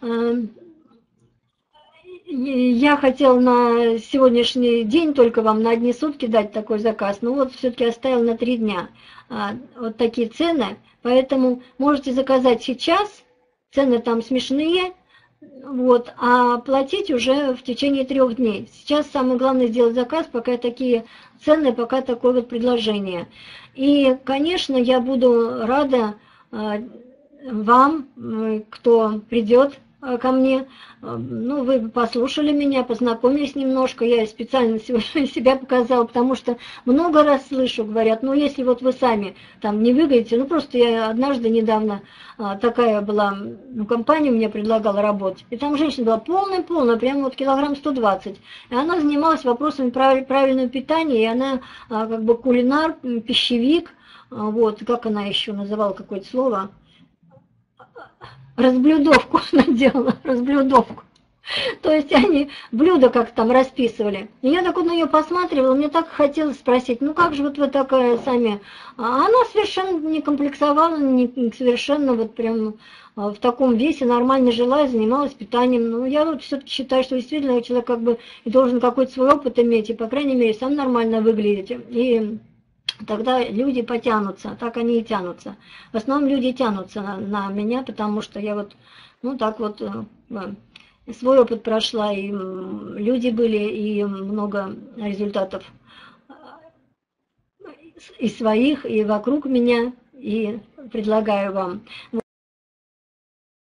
я хотела на сегодняшний день только вам на одни сутки дать такой заказ, но вот все-таки оставил на 3 дня. Вот такие цены, поэтому можете заказать сейчас, цены там смешные, вот, а платить уже в течение 3 дней. Сейчас самое главное сделать заказ, пока такие цены, пока такое вот предложение. И, конечно, я буду рада вам, кто придет ко мне, ну, вы послушали меня, познакомились немножко, я специально сегодня себя показала, потому что много раз слышу, говорят, ну, если вот вы сами там не выгодите, ну, просто я однажды недавно, такая была, ну, компания мне предлагала работать, и там женщина была полная, прямо вот килограмм 120, и она занималась вопросами правильного питания, и она как бы кулинар, пищевик, вот, как она еще называла какое-то слово, разблюдовку она делала, разблюдовку. То есть они блюда как там расписывали. И я так вот на нее посматривала, мне так хотелось спросить, ну как же вот вы такая сами? А она совершенно не комплексовала, совершенно вот прям в таком весе нормально жила и занималась питанием. Ну я вот все-таки считаю, что действительно человек как бы и должен какой-то свой опыт иметь, и по крайней мере сам нормально выглядеть. И тогда люди потянутся, так они и тянутся. В основном люди тянутся на меня, потому что я вот, ну так вот, свой опыт прошла, и люди были, и много результатов и своих, и вокруг меня, и предлагаю вам.